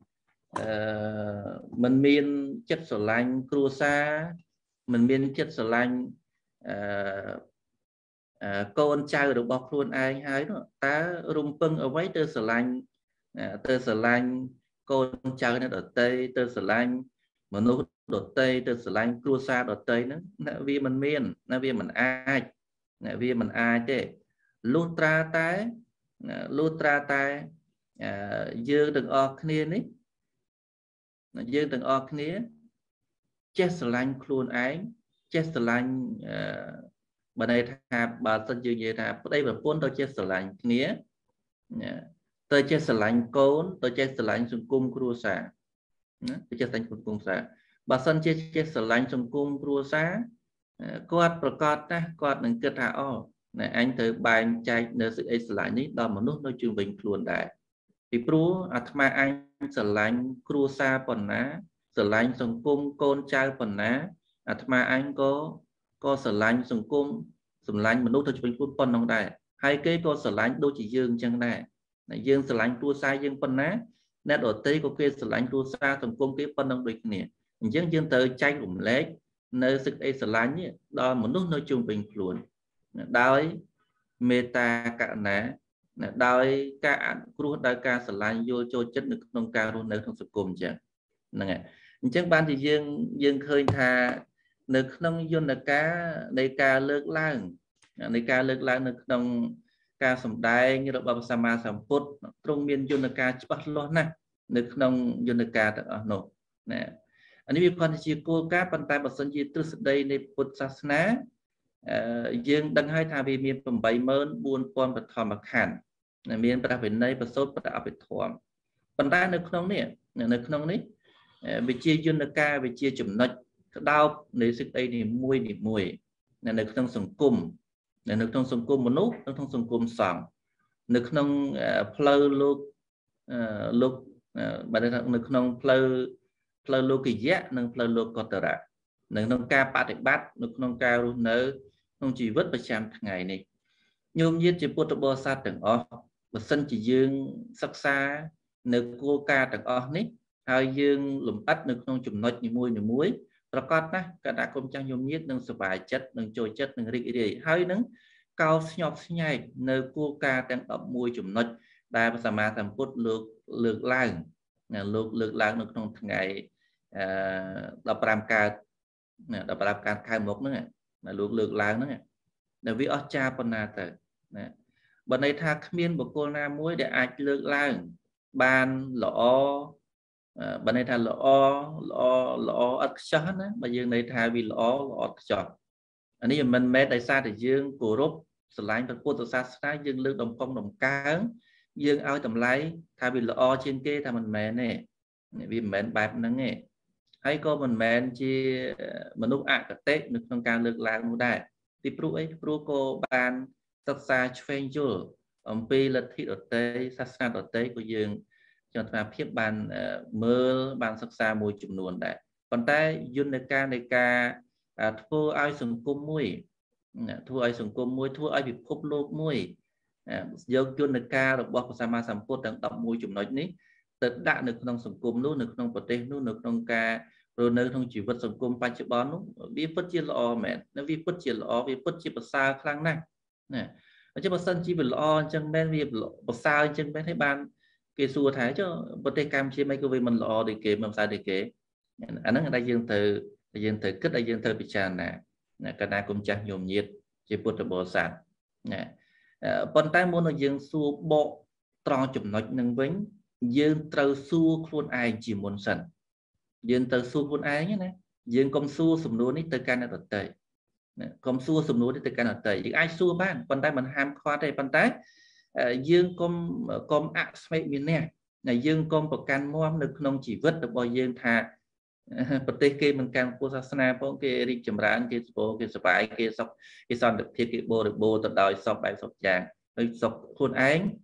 mình miên chất sờ lạnh cua xa mình miên chất sờ lạnh con trai được bọc luôn ai hay đó ta rung pưng ở váy tơ sờ lạnh con trai nó đợt tây tơ sờ lạnh mà nó đợt tây tơ sờ lạnh cua xa đợt tây nó vì mình miên nó vì mình ai thế lutra tai dương từng o kia ní dương từng o kia chết sờ lạnh luôn ai chết sờ lạnh bà này thà bà tên dương vậy thà đây là cuốn tôi chết sờ lạnh nghĩa tôi chết sờ lạnh côn tôi chết sờ lạnh xung cung cua xả tôi chết xung cung xả bà sân chết sờ lạnh xung cung cua xả quạt ta quạt đừng kết hạ này anh tới bài chạy nơi sự ấy sờ lạnh ní đó mà nút nói chương bình luôn đại vì pro atma anh sờ lạnh cua xả phần ná sờ lạnh xung cung côn trai phần ná atma anh có sờ lạnh xung cung sờ lạnh mà nút thôi chương bình phần nông đại hai cái có sờ lạnh đôi chỉ dương chẳng đại dương sờ lạnh cua sai dương phần ná nét ở tây có kia sờ lạnh cua xa xung cung cái phần nông địch nè dương tới chạy cũng lết nơi sức ấy sờ lạnh nhé đó một lúc nói chung bình luôn đói meta cả ná đói cả cua đói cả sờ lạnh vô cho chất được nông cao luôn nơi trong sự cùng chẳng này chẳng ban thì dương khơi thà nước nông dân là cá đây cá lược lang nước nông cá sầm đai như là bắp sama sầm phốt trong miền dân là cá bắt lót nè nước nông dân là cá ở nổ nè anh ấy phân chia cô cá bàn tay bật sân chia từ đâyในพุทธศาสนาdương đăng hai thà vì miền phẩm bảy mơn buôn quan vật thòm bạc hẳn miềnประเพณีประสบประอับถวมbàn tay nước nông này về chia dân là cá về chia chủng nách đau để sức đây thì mùi là nước trong sông cung là nước trong sông cung một nút nước trong sông cung sòng nước trong pleu lúc bà đây là nước trong pleu lúc kỳ giác nước pleu lúc có tờ rạ nước trong ca bát bát nước trong ca luôn nỡ không chỉ vứt vào trăm ngày này nhôm nhiệt chỉ bột bò sát từng và sân chỉ dương sắc xa nước cô ca từng nít hai dương lùm ắt nước trong chùm nốt như muối rồi con á cả đã công trang nhôm nhiệt nâng vài chất nâng trôi chất nâng rì hai nâng cao nhọc nhảy nơi cô ca đang ẩm mùi chùm nốt đại và mà làm cốt lược lang nước trong ngày đập làm ca khai một nữa là lược lang nữa là vì ở cha phần nào tới bên này tha miên của cô na muối để ai lược lang ban lọ bên này thà lọ ắt chó á mà dương này thà vì lọ chó anh ấy mình mẹ đại sa thì dương của rốt sờ lạnh từ cô từ xa xa dương lương đồng công đồng cá dương ao tầm lấy thà vì lọ trên kia thà mình mẹ nè vì mẹ bạc nó nghe hay có mình mẹ chi mình lúc cả tết được trong càng lực làm một đại thì pro cô ban sát xa chuyên chưa ông pi là thị ở tây sát xa ở tây của dương cho ta phiếp bàn mơ bàn sắc xa mùi chùm nuồn đại còn tay dân này ca thua ai sừng cung mùi thua ai bị khúc lô mùi dân này ca được bọc sa ma sầm phốt đang tập mùi chùm nói ní tật đã được trong sừng cung nút được trong bờ tây nút được trong ca rồi nơi trong chỉ vật sừng cung ba chữ bón nút vì phất chia lọ mẹ nó vì phất chia bờ xa khang này nè ở trên bờ sân chỉ bờ lọ chân bên vì bờ xa chân bên thấy ban cái xua thái cho bờ tây cam chia mấy cái về mình lọ để kể làm sao để kể anh nói đại dương từ kết đại dương từ bị tràn nè cái nào cũng chẳng nhôm nhiệt chỉ bút được bò sạt nè còn tay muốn là dương xua bộ tròn chụp nói nâng vĩnh dương từ xua khuôn ai chỉ muốn sẵn dương từ xua khuôn ai nhé nè dương công xua sùng núi từ can là tệ công xua sùng núi từ can là tệ thì ai xua ban còn tay mình ham khoa đây bàn tay dương công ác mẹ miền nè là dương công bậc can muam được nông chỉ vứt được bao dương thà bậc tây kia mình can của sasana phong kia đi chậm rãi kia bộ kia sập bài kia sọc kia son được thiết kia bộ được bộ từ đời sọc bài sọc chàng rồi sọc khuôn ánh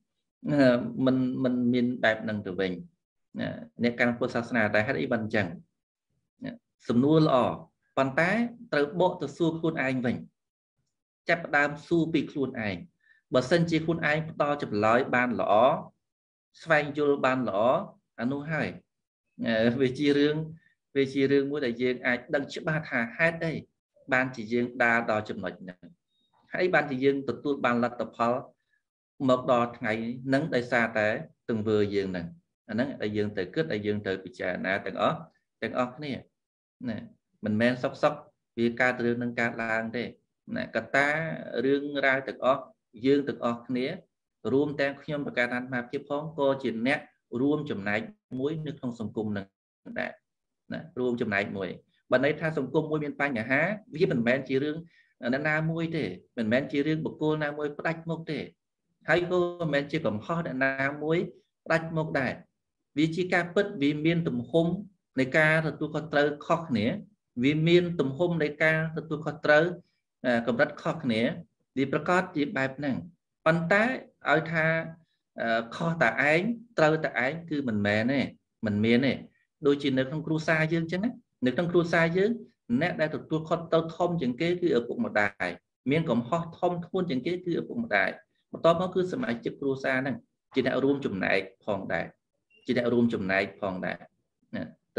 mình miền đẹp nâng từ bình nè căn phật sát na tại hết ý bằng chẳng sầm nua lọ bàn tay từ bộ từ xu khuôn anh mình chấp đam xu bị khuôn anh bờ sân chỉ khuôn anh to chụp lói ban lõ xoay vô ban lõ anh nuôi hai về chi riêng mỗi đại diện ai đăng chữ ba thà hai đây ban chỉ riêng đa đo chụp nói hãy ban chỉ riêng từ tuột ban lật tập họ một đo ngày nắng đại xa té từng vừa dương này nắng đại dương từ cướp đại dương từ bị trả na từng óc này nè mình men sóc vì ca từ nâng ca lang thế nè cả ta riêng ra từng óc dương từng óc này rùm tem nhom và ca ăn mà tiếp phong cô chỉ nét rùm chùm này muối nước không sông cung nè rùm chùm này muối bạn ấy tha sông cung muối miền Tây nhà há vì mình men chỉ riêng na muối thế mình men chỉ riêng một cô na muối đạch một thế hay cô men chỉ còn ho na muối đạch một đại vì chỉ ca bứt vì miền tùm hômในការទទួលខុសត្រូវខុសគ្នាវាមានទំហំនៃការទទួលខុសត្រូវកម្រិតខុសគ្នាវាប្រកាសជាបែបហ្នឹងប៉ុន្តែឲ្យថាខុសតែឯងត្រូវតែឯងគឺមិនមែនទេមិនមានទេដូចជានៅក្នុងគ្រួសារយើងអញ្ចឹងណានៅក្នុងគ្រួសារយើងអ្នកដែលទទួលខុសត្រូវធំជាងគេគឺឪពុកម្ដាយមានកំហុសធំធ្ងន់ជាងគេគឺឪពុកម្ដាយបន្ទាប់មកគឺសមាជិកគ្រួសារហ្នឹងជាអ្នករួមចំណែកផងដែរជាអ្នករួមចំណែកផងដែរណាទៅ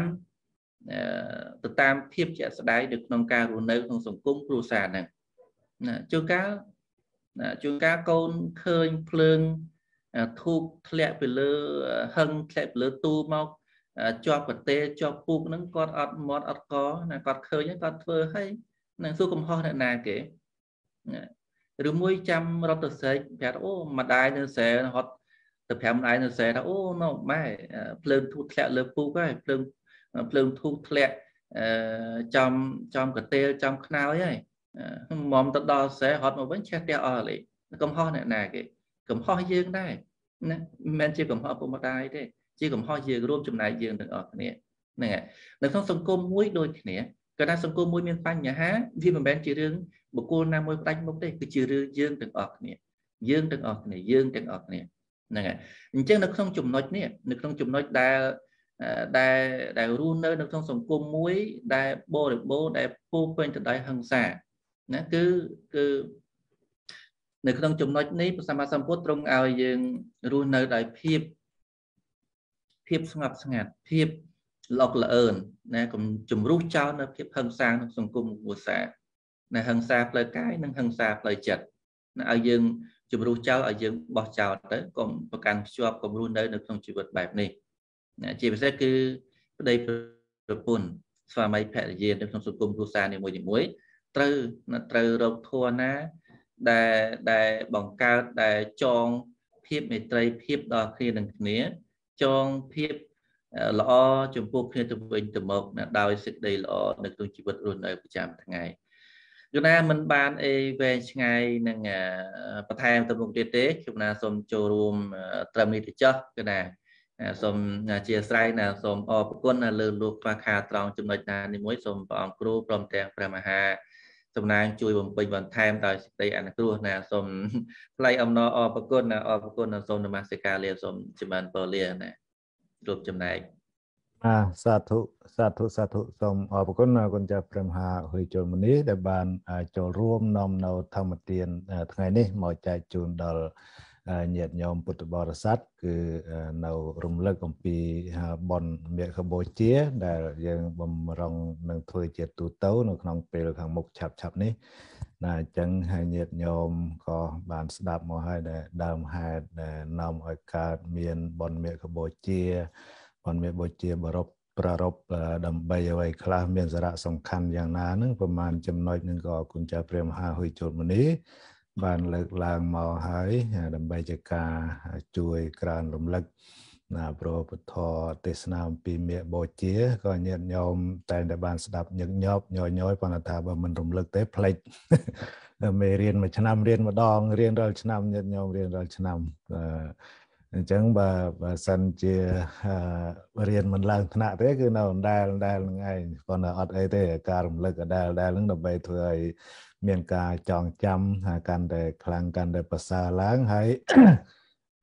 តាមភាពជាក់ស្ដែងនៅក្នុងការរស់នៅក្នុងសង្គមគ្រួសារហ្នឹងណាជួនកាលកូនឃើញភ្លើងធូបធ្លាក់ពីលើហឹងធ្លាក់ពីលើទូមកជាប់ប្រទេសជាប់ពូកហ្នឹងគាត់អត់មាត់អត់កណាគាត់ឃើញគាត់ធ្វើឲ្យនឹងសួរកំហុសអ្នកណាគេឬមួយចាំរត់ទៅស្រែកប្រាប់អូម្ដាយនៅស្រែហត់ទៅ5ម្ដាយនៅស្រែថាអូណូម៉ែភ្លើងធូបធ្លាក់លើពូកហើយភ្លើងធូបធ្លាក់ចំកទេលចំខ្នើយហើយមុំទៅដល់ស្រែហត់មកវិញឆេះផ្ទះអស់លេកំហុសអ្នកណាគេកំហុសយើងដែរណាមិនមែនជាកំហុសឪពុកម្ដាយទេជាកំហុសយើងរួមចំណែកយើងទាំងអស់គ្នាហ្នឹងហើយនៅក្នុងសង្គមមួយដូចគ្នាក៏ថាសង្គមមួយមានបញ្ហាវាមិនមែនជារឿងបុគ្គលណាមួយផ្ដាច់មុខទេគឺជារឿងយើងទាំងអស់គ្នាយើងទាំងអស់គ្នាហ្នឹងហើយអញ្ចឹងនៅក្នុងចំណុចនេះនៅក្នុងចំណុចដែលរស់នៅក្នុងសង្គមមួយដែលបរិបូរណ៍ដែលពោពេញទៅដោយហិង្សាណាគឺនៅក្នុងចំណុចនេះព្រះសម្មាសម្ពុទ្ធទ្រង់ឲ្យយើងរស់នៅដោយភាពស្ងប់ស្ងាត់ភាពល្អក់ល្អឿនណាកុំជំរុះចោលនៅភាពហិង្សាក្នុងសង្គមគ្រួសារណាហិង្សាផ្លូវកាយនិងហិង្សាផ្លូវចិត្តណាឲ្យយើងជំរុះចោលឲ្យយើងបោះចោលទៅកុំប្រកាន់ភ្ជាប់កុំរស់នៅក្នុងជីវិតបែបនេះជាពិសេសគឺប្តីប្រពន្ធស្វាមីភរិយានៅក្នុងសង្គមគ្រួសារនីមួយត្រូវរកធម៌ណាដែលបង្កើតដែលចងភាពមេត្រីភាពដល់គ្នានឹងគ្នាចងភាពល្អចំពោះគ្នាទៅវិញទៅមកដោយសេចក្តីល្អនៅក្នុងជីវិតរស់នៅប្រចាំថ្ងៃយូណាមិនបានអីវែងឆ្ងាយនឹងបន្ថែមទៅមុខទៀតទេខ្ញុំណាសូមចូលរួមត្រឹមនេះទៅចុះគឺណាសូមអធិស្ឋានណាសូមអរគុណលើលោកខ្វះខាតត្រង់ចំណុចណានេះមួយសូមព្រះអង្គគ្រូព្រមទាំងព្រះមហាសំណាងជួយបំពេញបន្ថែមដោយសេចក្តីអនុគ្រោះណាសូមថ្លែងអំណរអរគុណណាសូមនមស្ការលាសូមចម្រើនពរលាណារួមចំណែកសាធុសូមអរគុណគុណចាស់ព្រះមហាហុយជលមុនីដែលបានចូលរួមនាំនៅធម្មទានថ្ងៃនេះមកចែកជូនដល់ញាតិញោមពុទ្ធបរិស័ទគឺនៅរំលឹកអំពីបុណ្យមាឃបូជាដែលយើងបំរុងនឹងធ្វើជាទូទៅនៅក្នុងពេលខាងមុខឆាប់នេះណាអញ្ចឹងហើយញាតិញោមក៏បានស្ដាប់មកហើយដែលដើមហេតុដែលនាំឲ្យកើតមានបុណ្យមាឃបូជាបរពប្រារព្ធដើម្បីអ្វីខ្លះមានសារៈសំខាន់យ៉ាងណាហ្នឹងប្រមាណចំណុចហ្នឹងក៏គុណចាស់ព្រះមហាហុយជលមុនីបានលើកឡើងមកហើយដើម្បីជាការជួយក្រើនរំលឹកព្រះពុទ្ធទេសនាអំពីមាឃបូជាក៏ញាតិញោមតែបានស្ដាប់ញឹកញាប់ញយប៉ុន្តែថាបើមិនរំលឹកទេផ្លេចមេរៀនមួយឆ្នាំរៀនម្ដងរៀនរាល់ឆ្នាំញាតិញោមរៀនរាល់ឆ្នាំអញ្ចឹងបើសិនជារៀនមិនឡើងថ្នាក់ទេគឺនៅដដែលហ្នឹងឯងប៉ុន្តែអត់អីទេការរំលឹកដដែលហ្នឹងដើម្បីធ្វើឲ្យមានការចងចាំកាន់តែខ្លាំងកាន់តែប្រសើរឡើងហើយ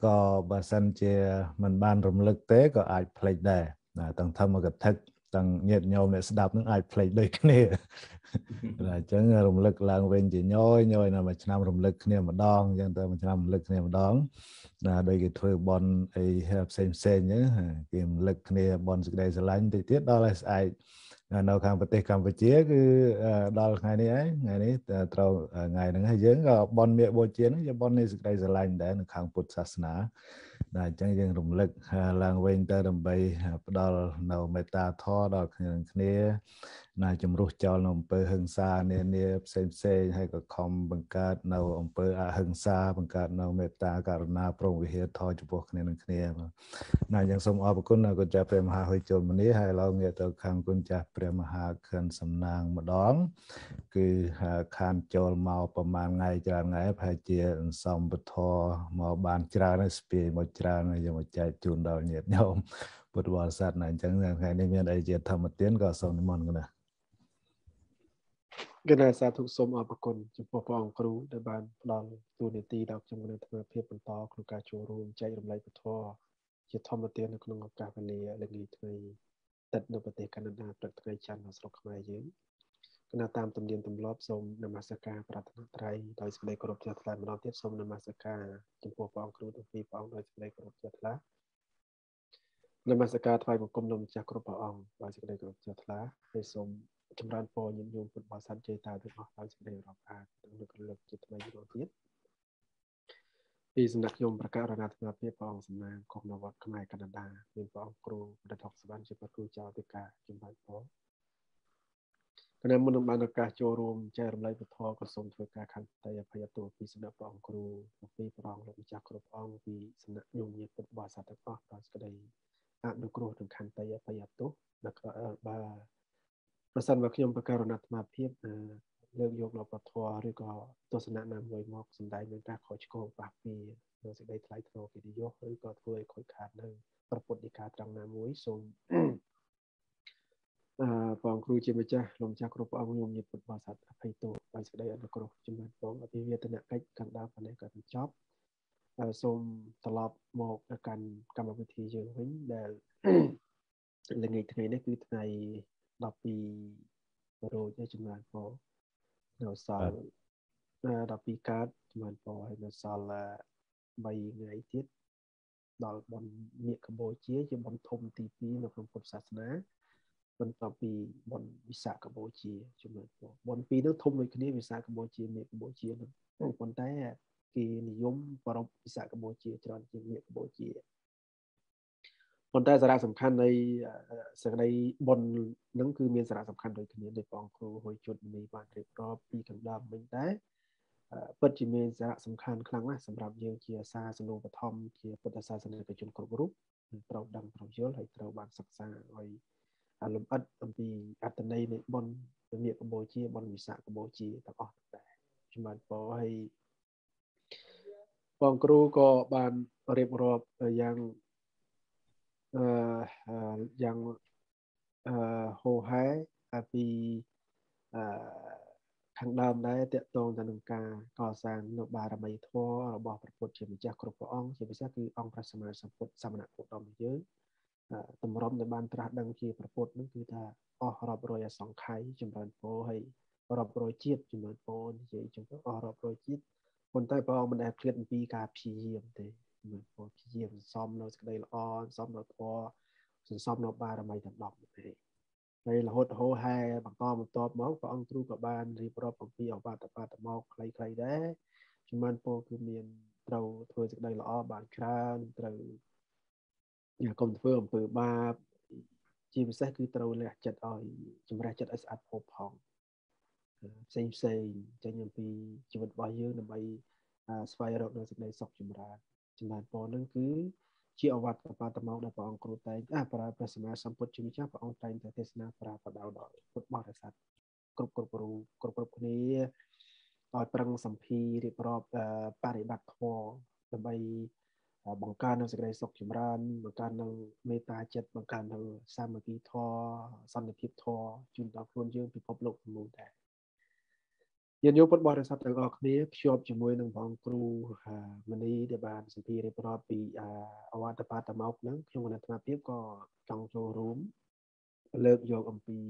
ក៏បើសិនជាមិនបានរំលឹកទេក៏អាចភ្លេចដែរទាំងធម្មកថាទាំងញាតិញោមអ្នកស្ដាប់នឹងអាចភ្លេចដូចគ្នាអញ្ចឹងរំលឹកឡើងវិញជាញយណាមួយឆ្នាំរំលឹកគ្នាម្ដងអញ្ចឹងទៅមួយឆ្នាំរំលឹកគ្នាម្ដងដោយគេធ្វើបន់អីផ្សេងអញ្ចឹងគេរំលឹកគ្នាបន់សេចក្តីស្រឡាញ់តិចទៀតដល់ឲ្យស្អែកនៅខាងប្រទេសកម្ពុជាគឺដល់ថ្ងៃនេះហើយថ្ងៃនេះត្រូវថ្ងៃហ្នឹងហើយយើងក៏បន់មាឃបូជាហ្នឹងជាបន់នៃសេចក្តីស្រឡាញ់ដែរនៅខាងពុទ្ធសាសនាអញ្ចឹងយើងរំលឹកឡើងវិញទៅដើម្បីផ្ដល់នៅមេត្តាធម៌ដល់គ្នាជំរុះចោលនៅអំពើហិង្សានានាផ្សេងហើយក៏ខំបង្កើតនៅអំពើអហិង្សាបង្កើតនៅមេត្តាករុណាព្រមវិហារធម៌ចំពោះគ្នានឹងគ្នាអញ្ចឹងសូមអរគុណគុណចាស់ព្រះមហាហុយជុលមុនីហើយឥឡូវងាកទៅខាងគុណចាស់ព្រះមហាខិនសំណាងម្ដងគឺខានចូលមកប្រហែលថ្ងៃច្រើនថ្ងៃប្រហែលជាសំពធមកបានច្រើនហើយស្ពាយមកច្រើនហើយយកមកចែកជូនដល់ញាតិញោមពុទ្ធបរិស័ទអញ្ចឹងថ្ងៃនេះមានអីជាធម្មទានក៏សូមនិមន្តគណៈគណៈសាធុសូមអរគុណចំពោះព្រះអង្គគ្រូដែលបានផ្ដល់ទូនាទីដល់ខ្ញុំនៅធ្វើភាពបន្តក្នុងការចូលរួមចែករំលែកពធជាធម្មទាននៅក្នុងឱកាសវេលាល្ងាចថ្ងៃទឹកនៅប្រទេសកាណាដាព្រឹកថ្ងៃច័ន្ទនៅស្រុកខ្មែរយើងគណៈតាមទំនៀមទម្លាប់សូមនមស្ការប្រាថ្នាត្រៃដោយសេចក្តីគោរពជ្រះថ្លាម្ដងទៀតសូមនមស្ការចំពោះព្រះអង្គគ្រូទាំងពីរព្រះអង្គដោយសេចក្តីគោរពជ្រះថ្លានមស្ការថ្វាយបង្គំលោកម្ចាស់គ្រប់ព្រះអង្គដោយសេចក្តីគោរពជ្រះថ្លាហើយសូមចម្រើនពរញាតិញោមពុទ្ធបរិស័ទជ័យតាទាំងអស់ដោយសេចក្តីរាប់អាននិងលើកលើកជាថ្មីម្ដងទៀតពីសំណាក់ខ្ញុំប្រកាសរណាធម៌ភាពព្រះអង្គសំណាងគុំនៅវត្តខ្មែរកាណាដាមានព្រះអង្គគ្រូប្រដិតសវណ្ណជាព្រះគ្រូចៅអធិការជំរាបពរគណៈមុននឹងបានឱកាសចូលរួមចែករំលែកពធក៏សូមធ្វើការខន្តីអភ័យទោសពីសំណាក់ព្រះអង្គគ្រូពីព្រះអង្គលោកម្ចាស់គ្រប់អង្គពីសំណាក់ញោមញាតិពុទ្ធបរិស័ទទាំងអស់ដោយសេចក្តីអនុគ្រោះនិងខន្តីអភ័យទោសដល់បើប្រសិនបើខ្ញុំប្រកាសរណាធម៌ភាពលើកយកនៅពធឬក៏ទស្សនៈណាមួយមកសម្ដែងនឹងការខុសឆ្គងប៉ះពីនៅសេចក្តីថ្លៃថ្នូរកិត្តិយសឬក៏ធ្វើឲ្យខូចខាតនៅប្រពុតដីកាត្រង់ណាមួយសូមព្រះអង្គគ្រូជាម្ចាស់លោកម្ចាស់គ្រប់ព្រះអង្គញោមញាតិពុទ្ធបរិស័ទអភ័យទោសដោយសេចក្តីអនុគ្រោះជំរាបពរអភិវាទនកិច្ចខាងដើមប៉ុណ្ណេះក៏បញ្ចប់សូមត្រឡប់មកកាន់កម្មវិធីយើងវិញដែលល្ងាចថ្ងៃនេះគឺថ្ងៃ12រោចជំរាបពរនៅសល់12កើតជំរាបពរហើយនៅសល់3ថ្ងៃទៀតដល់បុណ្យមាឃបូជាជាបុណ្យធំទី2នៅក្នុងពុទ្ធសាសនាបន្ទាប់ពីបុណ្យវិសាខបូជាជំរាបពរបុណ្យពីរនោះធំដូចគ្នាវិសាខបូជាមាឃបូជានោះប៉ុន្តែគេនិយមប្រារព្ធវិសាខបូជាច្រើនជាងមាឃបូជាប៉ុន្តែសារៈសំខាន់នៃសេចក្តីបុណ្យនឹងគឺមានសារៈសំខាន់ដូចគ្នាដោយព្រះអង្គគ្រូហុយជុតមីបានរៀបរាប់ពីកណ្ដាលមិញតែពិតជាមានសារៈសំខាន់ខ្លាំងណាស់សម្រាប់យើងជាសាសនូបត្ថម្ភជាពុទ្ធសាសនិកជនគ្រប់រូបត្រូវដឹងត្រូវយល់ហើយត្រូវបានសិក្សាឲ្យលម្អិតអំពីអត្ថន័យនៃបុណ្យមាឃបូជាបុណ្យវិសាខបូជាទាំងអស់ដែរជំរាបពរហើយព្រះអង្គគ្រូក៏បានរៀបរាប់យ៉ាងហូហែពីខាងដើមដែរតកតងទៅនឹងការកសាងនៅបារមីធម៌របស់ព្រះពុទ្ធជាម្ចាស់គ្រប់ព្រះអង្គជាពិសេសគឺអង្គព្រះសម្មាសម្ពុទ្ធសមណគោតមយើងតម្រុំដែលបានត្រាស់ដឹងជាព្រះពុទ្ធនោះគឺថាអស់រាប់រយអសង្ខ័យចម្រើនពរហើយរាប់រយជាតិចម្រើនពរនិយាយចឹងទៅអស់រាប់រយជាតិប៉ុន្តែព្រះអង្គមិនដែលឃ្លាតអំពីការព្យាយាមទេមានពរព្យាយាមសន្សំនៅសេចក្តីល្អសន្សំនៅធម៌សន្សំនៅបារមីទាំង10នេះហើយរហូតហូហែបន្តមកព្រះអង្គគ្រូក៏បានរៀបរាប់អំពីអវត្តបាតមកខ្លីៗដែរជំរាបពរគឺមានត្រូវធ្វើសេចក្តីល្អបានច្រើនត្រូវកុំធ្វើអំពើបាបជាពិសេសគឺត្រូវលះចិត្តឲ្យចម្រះចិត្តឲ្យស្អាតផូរផង់ផ្សេងចេញអំពីជីវិតរបស់យើងដើម្បីស្វែងរកនូវសេចក្តីសុខចម្រើនពរនឹងគឺជាអវត្តបាតមកដែលព្រះអង្គគ្រូតែងប្រើព្រះសម្មាសម្ពុទ្ធជាម្ចាស់ព្រះអង្គតែងតែទេសនាប្រាប់បដៅដល់ពុទ្ធបរិស័ទគ្រប់គ្នាឲ្យប្រឹងសម្ភាររៀបរាប់បរិបត្តិធម៌ដើម្បីបង្កើននូវសេចក្តីសុខចម្រើនបង្កើននូវមេត្តាចិត្តបង្កើននូវសាមគ្គីធម៌សន្តិភាពធម៌ជូនដល់ខ្លួនយើងពិភពលោកទាំងមូលដែរយើងយកពុតបរិស័ទទាំងអស់គ្នាភ្ជាប់ជាមួយនឹងបងគ្រូមនីដែលបានសម្ភាររៀបរាប់ពីអវត្តបាតមកហ្នឹងខ្ញុំគណៈអាភិបក៏ចង់ចូលរួមលើកយកអំពី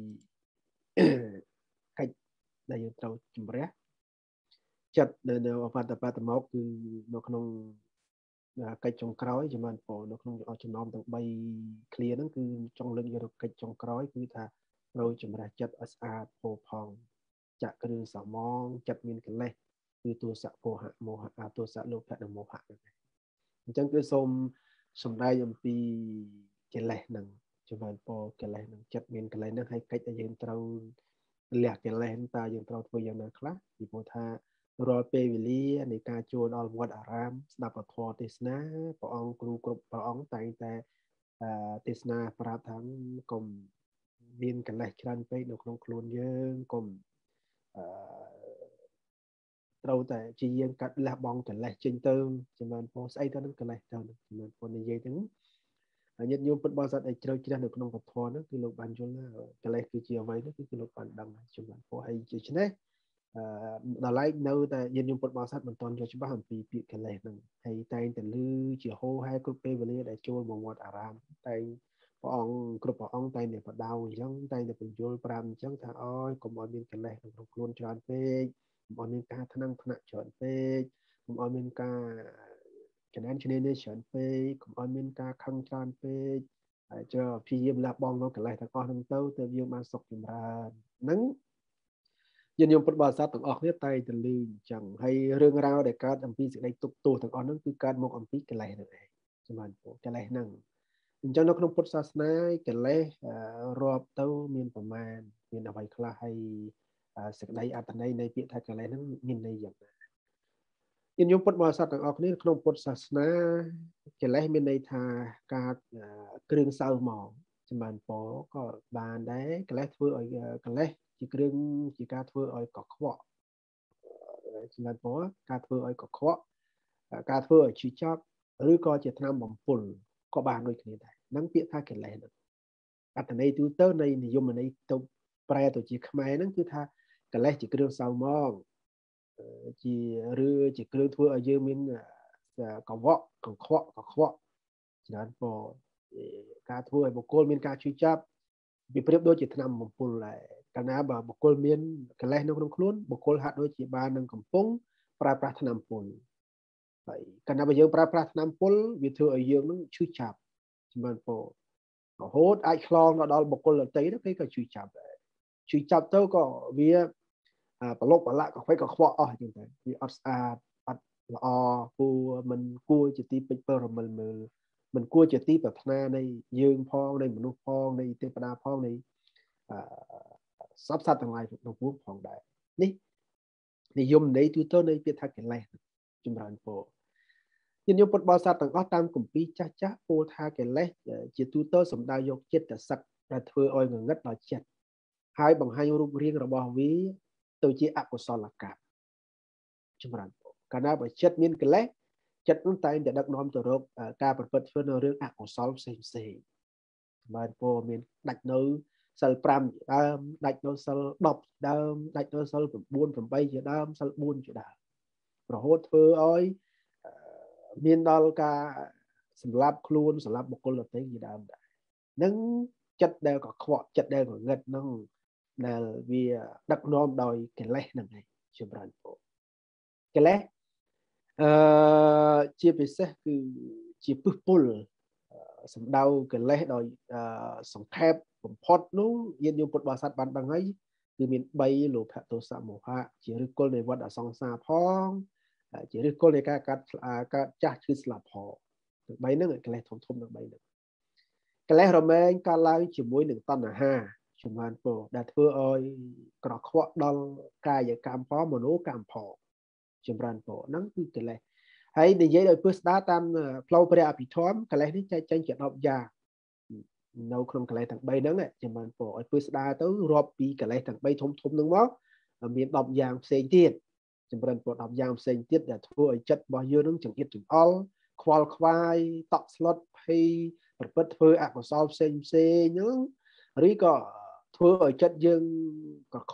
កិច្ចដែលយើងត្រូវជំរះចិត្តនៅអវត្តបាតមកគឺនៅក្នុងកិច្ចចុងក្រោយចំបានពោនៅក្នុងចំណោមទាំង3ឃ្លាហ្នឹងគឺចង់លើកយកកិច្ចចុងក្រោយគឺថាត្រូវជំរះចិត្តឲ្យស្អាតផូរផង់ចាក់គ្រឿងសមងចិត្តមានកិលេសគឺទោសៈពោហៈមោហៈទោសៈលោភៈនិងមោហៈហ្នឹងអញ្ចឹងគឺសូមសម្ដែងអំពីកិលេសហ្នឹងចំបានពោកិលេសហ្នឹងចិត្តមានកិលេសហ្នឹងហើយកិច្ចដែលយើងត្រូវលះកិលេសតើយើងត្រូវធ្វើយ៉ាងណាខ្លះពីព្រោះថារាល់ពេលវេលានៃការចូលដល់វត្តអារាមស្ដាប់ពធទេសនាព្រះអង្គគ្រូគ្រប់ព្រះអង្គតែងតែទេសនាប្រាប់ថាកុំមានកិលេសច្រើនពេកនៅក្នុងខ្លួនយើងកុំត្រូវតែជាយើងកាត់លះបង់កិលេសចេញទៅចំណន់ពោស្អីទៅនឹងកិលេសទៅចំណន់ពោនិយាយទៅញាតិញោមពុទ្ធបរិស័ទឲ្យជ្រៅជ្រះនៅក្នុងពធហ្នឹងគឺលោកបានយល់ណាកិលេសគឺជាអ្វីនោះគឺលោកបានដឹងចំណន់ពោហើយជាឆ្នេះដល់ឡែកនៅតែញាតិញោមពុទ្ធបរិស័ទមិនទាន់យល់ច្បាស់អំពីពាក្យកិលេសហ្នឹងហើយតែងតែឮជាហោហែគ្រប់ពេលវេលាដែលចូលមកវត្តអារាមតែព្រះអង្គគ្រប់ព្រះអង្គតែងតែបដៅអញ្ចឹងតែងតែបញ្យល់ប្រាប់អញ្ចឹងថាអើយកុំឲ្យមានកិលេសក្នុងខ្លួនច្រើនពេកកុំឲ្យមានការថ្នាំងថ្នាក់ច្រើនពេកកុំឲ្យមានការចំណែនឈ្នានីសច្រើនពេកកុំឲ្យមានការខឹងច្រើនពេកហើយចុះព្យាយាមលះបង់នៅកិលេសទាំងអស់ហ្នឹងទៅទើបយើងបានសុខចម្រើនហ្នឹងញាតិញោមពុទ្ធបរិស័ទទាំងអស់គ្នាតែងតែឮអញ្ចឹងហើយរឿងរ៉ាវដែលកើតអំពីសេចក្តីទុក្ខទោសទាំងអស់ហ្នឹងគឺកើតមកអំពីកិលេសហ្នឹងឯងសម្រាប់កិលេសហ្នឹងអញ្ចឹងនៅក្នុងពុទ្ធសាសនាកិលេសរាប់ទៅមានប្រមាណមានអ្វីខ្លះហើយសេចក្តីអត្ថន័យនៃពាក្យថាកិលេសហ្នឹងមានន័យយ៉ាងណាញាតិញោមពុទ្ធបរិស័ទទាំងអស់គ្នាក្នុងពុទ្ធសាសនាកិលេសមានន័យថាការគ្រឿងសៅមកសម្រាប់ពោក៏បានដែរកិលេសធ្វើឲ្យកិលេសជាគ្រឿងជាការធ្វើឲ្យកខ្វក់សម្រាប់ពោការធ្វើឲ្យកខ្វក់ការធ្វើឲ្យឈឺចាប់ឬក៏ជាថ្នាំបំពុលក៏បានដូចគ្នាដែរហ្នឹងពាក្យថាកិលេសហ្នឹងអត្ថន័យទូទៅនៃនិយមន័យទៅប្រែទៅជាខ្មែរហ្នឹងគឺថាកិលេសជាគ្រឿងសៅមកជាឬជាគ្រឿងធ្វើឲ្យយើងមានកង្វក់កខ្វក់ច្រើនពោការធ្វើឲ្យបុគ្គលមានការឈឺចាប់វាប្រៀបដូចជាថ្នាំបំពុលដែរកាលណាបើបុគ្គលមានកិលេសនៅក្នុងខ្លួនបុគ្គលហាក់ដូចជាបាននឹងកំពុងប្រើប្រាស់ថ្នាំពុលហើយកាលណាបើយើងប្រើប្រាស់ថ្នាំពុលវាធ្វើឲ្យយើងនឹងឈឺចាប់សម្រាប់ពោរហូតអាចឆ្លងដល់បុគ្គលដទៃទៅគេក៏ឈឺចាប់ដែរឈឺចាប់ទៅក៏វាប្រឡប់ប្រឡាក់ក៏ខ្វក់អស់ចឹងទៅវាអត់ស្អាតអត់ល្អគួរមិនគួរជាទីពេចពិលរមិលមើលមិនគួរជាទីប្រាថ្នានៃយើងផងនៃមនុស្សផងនៃទេវតាផងនៃសត្វទាំងឡាយក្នុងពួកផងដែរនេះនិយមន័យទូទៅនៃពាក្យថាកិលេសចម្រើនពោញាតិញោមពុទ្ធបរិស័ទទាំងអស់តាមគម្ពីរចាស់ពោលថាកិលេសជាទូទៅសំដៅយកចិត្តសឹកដែលធ្វើឲ្យងងឹតដល់ចិត្តហើយបង្ហាញរូបរាងរបស់វាទៅជាអកុសលកម្មចម្រើនពោកាលណាបើចិត្តមានកិលេសចិត្តនោះតែងតែដឹកនាំទៅរកការប្រព្រឹត្តធ្វើនៅរឿងអកុសលផ្សេងបានពោមានដាច់នៅសិល5ជាដើមដាច់នៅសិល10ដើមដាច់នៅសិល9 8ជាដើមសិល4ជាដើមរហូតធ្វើឲ្យមានដល់ការសម្លាប់ខ្លួនសម្លាប់បុគ្គលដទៃជាដើមដែរនឹងចិត្តដែលកខ្វក់ចិត្តដែលងងឹតនឹងដែលវាដឹកនាំដោយកិលេសហ្នឹងឯងចម្រើនពោកិលេសជាពិសេសគឺជាពឹសពុលសំដៅកិលេសដោយសង្ខេបបំផុតនោះញាតិញោមពុទ្ធបរិស័ទបានដឹងហើយគឺមាន3លោភៈទោសៈមោហៈជាឫសគល់នៃវដ្តអសង្សារផងជាឫសគល់នៃការកាត់ចាស់ឈឺស្លាប់ផងទាំង3ហ្នឹងកិលេសធំទាំង3ហ្នឹងកិលេសរមែងកើតឡើងជាមួយនឹងតណ្ហាចម្រើនពោដែលធ្វើឲ្យក្រខ្វក់ដល់កាយកម្មផងមនោកម្មផងចម្រើនពោហ្នឹងគឺកិលេសហើយនិយាយដោយពឹស្ដារតាមផ្លូវព្រះអភិធម្មកិលេសនេះចែកចេញជា10យ៉ាងនៅក្នុងកិលេសទាំង3ហ្នឹងចម្រើនពោឲ្យពឹស្ដារទៅរាប់ពីកិលេសទាំង3ធំហ្នឹងមកមាន10យ៉ាងផ្សេងទៀតចម្រើនពោ10យ៉ាងផ្សេងទៀតដែលធ្វើឲ្យចិត្តរបស់យើងនឹងចង្អៀតចង្អល់ខ្វល់ខ្វាយតក់ស្លុតភ័យប្រព្រឹត្តធ្វើអកុសលផ្សេងហ្នឹងឬក៏ធ្វើឲ្យចិត្តយើងកខ្វក់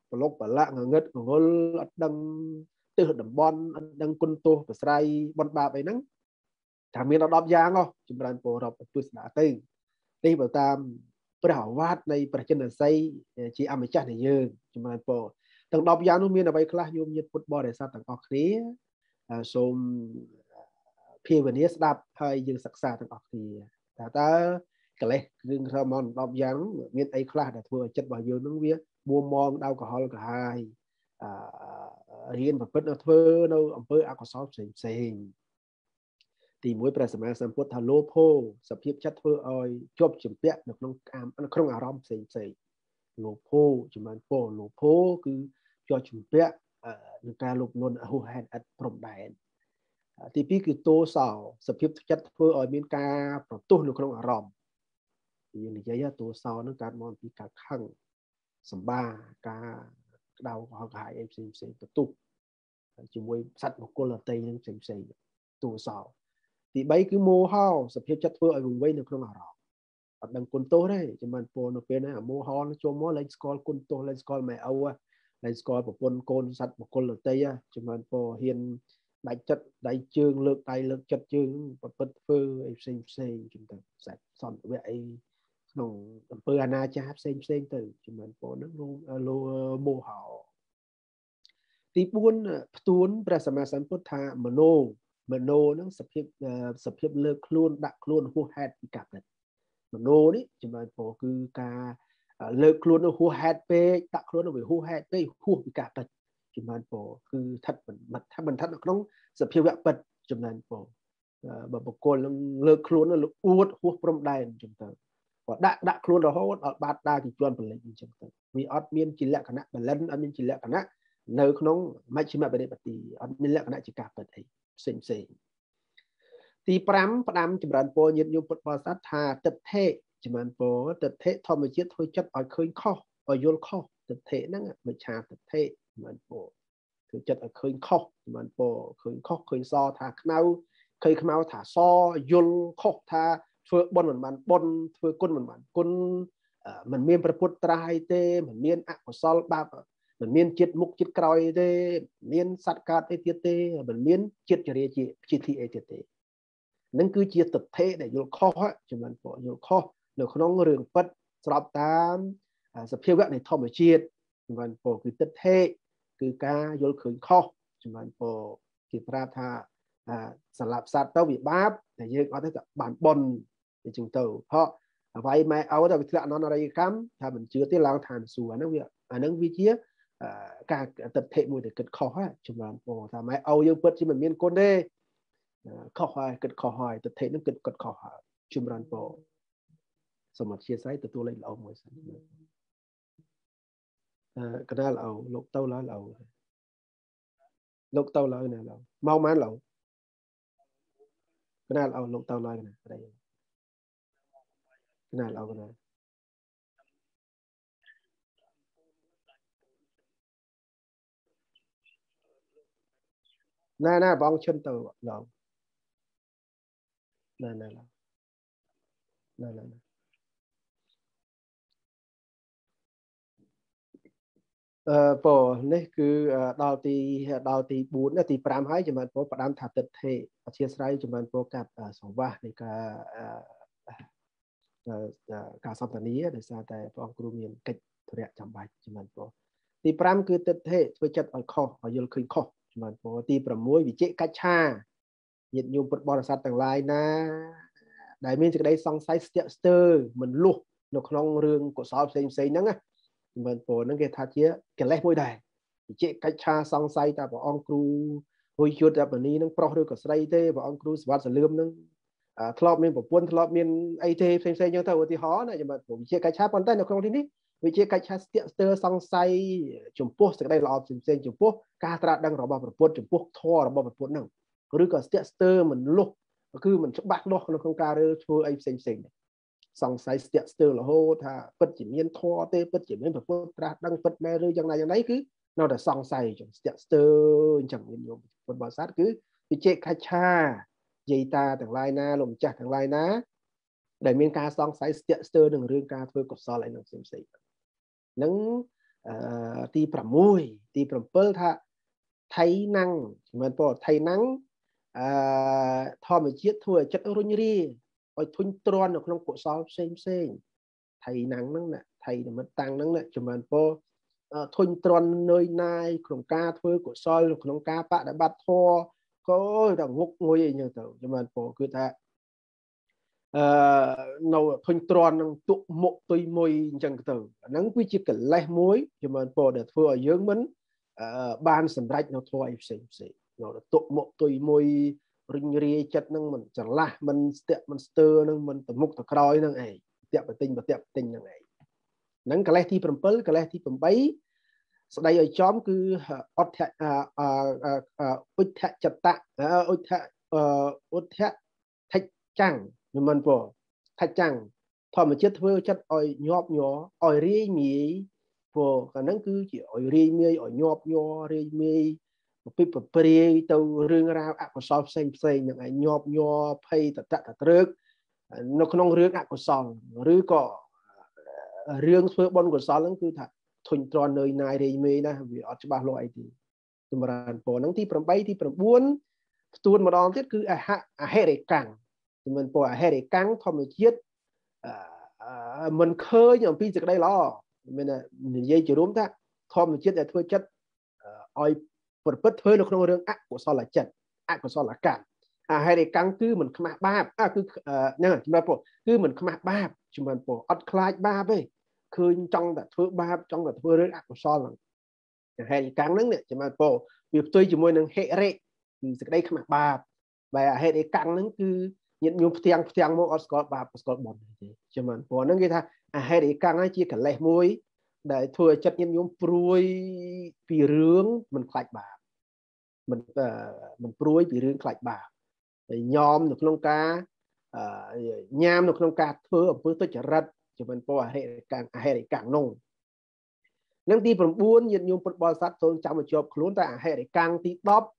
ប្រឡុកប្រឡាក់ងងឹតងងល់អត់ដឹងទិសតំបន់អត់ដឹងគុណទោសប្រស្រ័យបនបាបអីហ្នឹងថាមាន10យ៉ាងហ៎ចម្រើនពររាប់ទស្សនាទៅនេះបើតាមព្រះអាវាទនៃព្រះចិនសីជាអម្ចាស់នៃយើងចម្រើនពរទាំង10យ៉ាងនោះមានអ្វីខ្លះញោមញាតិពុទ្ធបរិស័ទទាំងអស់គ្នាសូមភាវនាស្ដាប់ហើយយើងសិក្សាទាំងអស់គ្នាតើកិលេសគ្រឿងក្រម10យ៉ាងមានអីខ្លះដែលធ្វើឲ្យចិត្តរបស់យើងនឹងវាមួមងដៅកំហល់កាហាយរៀនប្រព្រឹត្តធ្វើនៅអំពើអកុសលផ្សេងទី1ព្រះសម្មាសម្ពុទ្ធថាលោភោសភាពចិត្តធ្វើឲ្យជាប់ជំពាក់នៅក្នុងអារម្មណ៍ផ្សេងលោភោចំណងពោលោភោគឺជាប់ជំពាក់នឹងការលោភលន់ហួសហេតុឥតព្រំដែនទី2គឺទោសោសភាពចិត្តធ្វើឲ្យមានការប្រទោសនៅក្នុងអារម្មណ៍យើងនិយាយទោសោនឹងកើតមកពីការខឹងសម្បាការក្តៅកុហកកាយអីផ្សេងបន្ទុកជាមួយសត្វបុគ្គលដទៃនឹងផ្សេងទោសោទី3គឺមោហោសភាពចិត្តធ្វើឲ្យវង្វេងនៅក្នុងអារម្មណ៍អត់ដឹងគុណទោសទេចាំមិនពោនៅពេលណាមោហោចូលមកលែងស្គាល់គុណទោសលែងស្គាល់ម៉ែឪលែងស្គាល់ប្រពន្ធកូនសត្វបុគ្គលដទៃចាំមិនពោហ៊ានដាច់ចិត្តដៃជើងលើកដៃលើកចិត្តជើងប្រព្រឹត្តធ្វើអីផ្សេងជំទៅសាច់សន្តិវៈអីក្នុងអំពើអនាចារផ្សេងទៅជំនាន់ពោហ្នឹងលោមោហោទី4ផ្ទួនព្រះសម្មាសម្ពុទ្ធថាមโนហ្នឹងសភាពលើកខ្លួនដាក់ខ្លួនហួសហេតុពីការពិតមโนនេះជំនាន់ពោគឺការលើកខ្លួនហួសហេតុពេកដាក់ខ្លួនទៅហួសហេតុពេកហួសពីការពិតជំនាន់ពោគឺស្ថិតមិនស្ថិតនៅក្នុងសភាវៈពិតជំនាន់ពោបើបុគ្គលនឹងលើកខ្លួននឹងអួតហួសព្រំដែនជំទៅដាក់ខ្លួនរហូតអត់បាត់ដើរពីជាន់ពលិចអញ្ចឹងទៅវាអត់មានជាលក្ខណៈបលិនអត់មានជាលក្ខណៈនៅក្នុងមជ្ឈិមបរិបត្តិអត់មានលក្ខណៈជាការពិតអីផ្សេងទី5ផ្ដាំចម្រើនពរញាតិញោមពុទ្ធបរិស័ទថាទិដ្ឋិចម្រើនពរទិដ្ឋិធម្មជាតិធ្វើចិត្តឲ្យឃើញខុសឲ្យយល់ខុសទិដ្ឋិហ្នឹងមិច្ឆាទិដ្ឋិចម្រើនពរធ្វើចិត្តឲ្យឃើញខុសចម្រើនពរឃើញខុសឃើញសថាខ្មៅឃើញខ្មៅថាសយល់ខុសថាធ្វើបុណ្យមិនបានបុណ្យធ្វើគុណមិនបានគុណមិនមានប្រពុតត្រាយទេមិនមានអកុសលបាបមិនមានចិត្តមុខចិត្តក្រោយទេមានសត្វកើតអីទៀតទេមិនមានចិត្តចរិយាជាទីអីទៀតទេនឹងគឺជាទិដ្ឋិដែលយល់ខុសចំណុចពួកយល់ខុសនៅក្នុងរឿងពិតស្របតាមសភាវៈនៃធម្មជាតិចំណុចពួកគឺទិដ្ឋិគឺការយល់ឃើញខុសចំណុចពួកគេប្រាប់ថាសម្រាប់សត្វទៅវាបាបតែយើងអត់ទៅបានបុណ្យអញ្ចឹងទៅเพราะអ្វីម៉ែឲ្យទៅវាធ្លាក់អនន្តរយកម្មថាមិនជឿទេឡើងឋានសួគ៌អាហ្នឹងវាជាការទិដ្ឋិមួយដែលគិតខុសចម្រើនពរថាម៉ែឲ្យយើងពិតជាមិនមានគុណទេខុសហើយគិតខុសហើយទិដ្ឋិហ្នឹងគិតខុសហើយចម្រើនពរសូមអធិស្ឋានទទួលលេខល្អមួយសិនកណ្ដាលល្អលោកទៅឡើយល្អលោកទៅឡើយណាល្អមកម៉ានល្អកណ្ដាលល្អលោកទៅឡើយណាស្ដីកណ្ដាលល្អកណ្ដាលណាបងឈិនទៅឡងណាពនេះគឺដល់ទី4ទី5ហើយចំណុចពផ្ដាំថាទិដ្ឋិអធិស្ឋានចំណុចពកាត់សង្វាសនៃការសន្ទនាដោយសារតែព្រះអង្គគ្រូមានកិច្ចធរៈចាំបាច់ចំណុចពទី5គឺទិដ្ឋិធ្វើចិត្តឲ្យខុសឲ្យយល់ឃើញខុសចំណុចពទី6វិជិកិច្ឆាញាតិញោមពុទ្ធបរិស័ទទាំងឡាយណាដែលមានសេចក្តីសង្ស័យស្ទាក់ស្ទើរមិនលុះនៅក្នុងរឿងកុសលផ្សេងហ្នឹងណាចំណុចពហ្នឹងគេថាជាកិលេសមួយដែរវិជិកិច្ឆាសង្ស័យថាព្រះអង្គគ្រូហួយយុទ្ធបនីនឹងប្រុសឬក៏ស្រីទេព្រះអង្គគ្រូសវត្តសលឿមនឹងធ្លាប់មានប្រពន្ធធ្លាប់មានអីទេផ្សេងៗចឹងទៅឧទាហរណ៍ណាចំណុចវិជិកិច្ឆាប៉ុន្តែនៅក្នុងទីនេះវិជិកិច្ឆាស្ទាក់ស្ទើរសង្ស័យចំពោះសេចក្តីល្អផ្សេងចំពោះការត្រាស់ដឹងរបស់ព្រះពុទ្ធចំពោះធម៌របស់ព្រះពុទ្ធហ្នឹងឬក៏ស្ទាក់ស្ទើរមិនលុះគឺមិនច្បាស់លាស់ក្នុងការរើធ្វើអីផ្សេងសង្ស័យស្ទាក់ស្ទើររហូតថាពិតជាមានធម៌ទេពិតជាមានព្រះពុទ្ធត្រាស់ដឹងពិតមែនឬយ៉ាងណាគឺនៅតែសង្ស័យចឹងស្ទាក់ស្ទើរអញ្ចឹងមានញោមពុទ្ធបរិស័ទគឺវិជិកិច្ឆាយាយតាទាំងឡាយណាលោកម្ចាស់ទាំងឡាយណាដែលមានការសង្ស័យស្ទាក់ស្ទើរនឹងរឿងការធ្វើកុសលអីនឹងផ្សេងហ្នឹងទី6ទី7ថាថៃណាំងមិនពោថៃណាំងធម្មជាតិធ្វើឲ្យចិត្តរុញរាឲ្យធុញទ្រាន់នៅក្នុងកុសលផ្សេងថៃណាំងហ្នឹងណាថៃនិមិត្តតាំងហ្នឹងណាចំបានពោធុញទ្រាន់នឿយណាយក្នុងការធ្វើកុសលក្នុងការបដិបត្តិធម៌ក៏ដល់ងុកងុយអីចឹងទៅចំបានពោគឺថានៅធុញទ្រាន់នឹងទុកមុខទុយមួយអញ្ចឹងទៅអាហ្នឹងគឺជាកិលេសមួយចំបានពោដែលធ្វើឲ្យយើងមិនបានសម្រេចនៅធម៌អីផ្សេងនៅទុកមុខទុយមួយរិញរាយចិត្តនឹងមិនច្រឡះមិនស្ទាក់មិនស្ទើរនឹងមិនទៅមុខទៅក្រោយនឹងឯងតាក់បទិញនឹងឯងហ្នឹងកិលេសទី7កិលេសទី8ស្ដីឲ្យចំគឺឧទ្ធចិត្តឧទ្ធថិចាំងមិនពោថិចាំងធម្មជាតិធ្វើចិត្តឲ្យញាប់ញ័រឲ្យរាយមាយព្រោះអាហ្នឹងគឺជាឲ្យរាយមាយឲ្យញាប់ញ័ររាយមាយពីប្រព្រាយទៅរឿងរ៉ាវអកុសលផ្សេងនឹងឯងញាប់ញ័រភ័យតត្រើកនៅក្នុងរឿងអកុសលឬក៏រឿងធ្វើបុណ្យកុសលហ្នឹងគឺថាធុញទ្រាន់នឿយណាយរាយមេណាវាអត់ច្បាស់លាស់អីទេចម្រើនពរហ្នឹងទី8ទី9ផ្ទួនម្ដងទៀតគឺអហិរិកាំងមិនពរអហិរិកាំងធម្មជាតិមិនឃើញអំពីសេចក្តីល្អមាននិយាយជារួមថាធម្មជាតិដែលធ្វើចិត្តឲ្យប្រព្រឹត្តធ្វើនៅក្នុងរឿងអកុសលចិត្តអកុសលកម្មអហិរិកាំងគឺមិនខ្មាស់បាបគឺហ្នឹងចម្រើនពរគឺមិនខ្មាស់បាបចម្រើនពរអត់ខ្លាចបាបទេឃើញចង់តែធ្វើបាបចង់តែធ្វើរឿងអកុសលហ្នឹងហេតុកាំងហ្នឹងចាំមើលពោវាផ្ទុយជាមួយនឹងហិរិគឺសេចក្តីខ្មាស់បាបបែរហេតុកាំងហ្នឹងគឺញាតិញោមផ្ទាំងមកអត់ស្គាល់បាបស្គាល់បុណ្យទេចាំមើលពោហ្នឹងគេថាអហេតុកាំងហ្នឹងជាកិលេសមួយដែលធ្វើឲ្យចិត្តញាតិញោមព្រួយពីរឿងមិនខ្លាចបាបមិនព្រួយពីរឿងខ្លាចបាបហើយញោមនៅក្នុងការញ៉ាមនៅក្នុងការធ្វើអំពើទុច្ចរិតជាមិនពោអហិរិកាំងនោះនឹងទី9ញាតិញោមពុទ្ធបរិស័ទសូមចាំឲ្យជាប់ខ្លួនតែអហិរិកាំងទី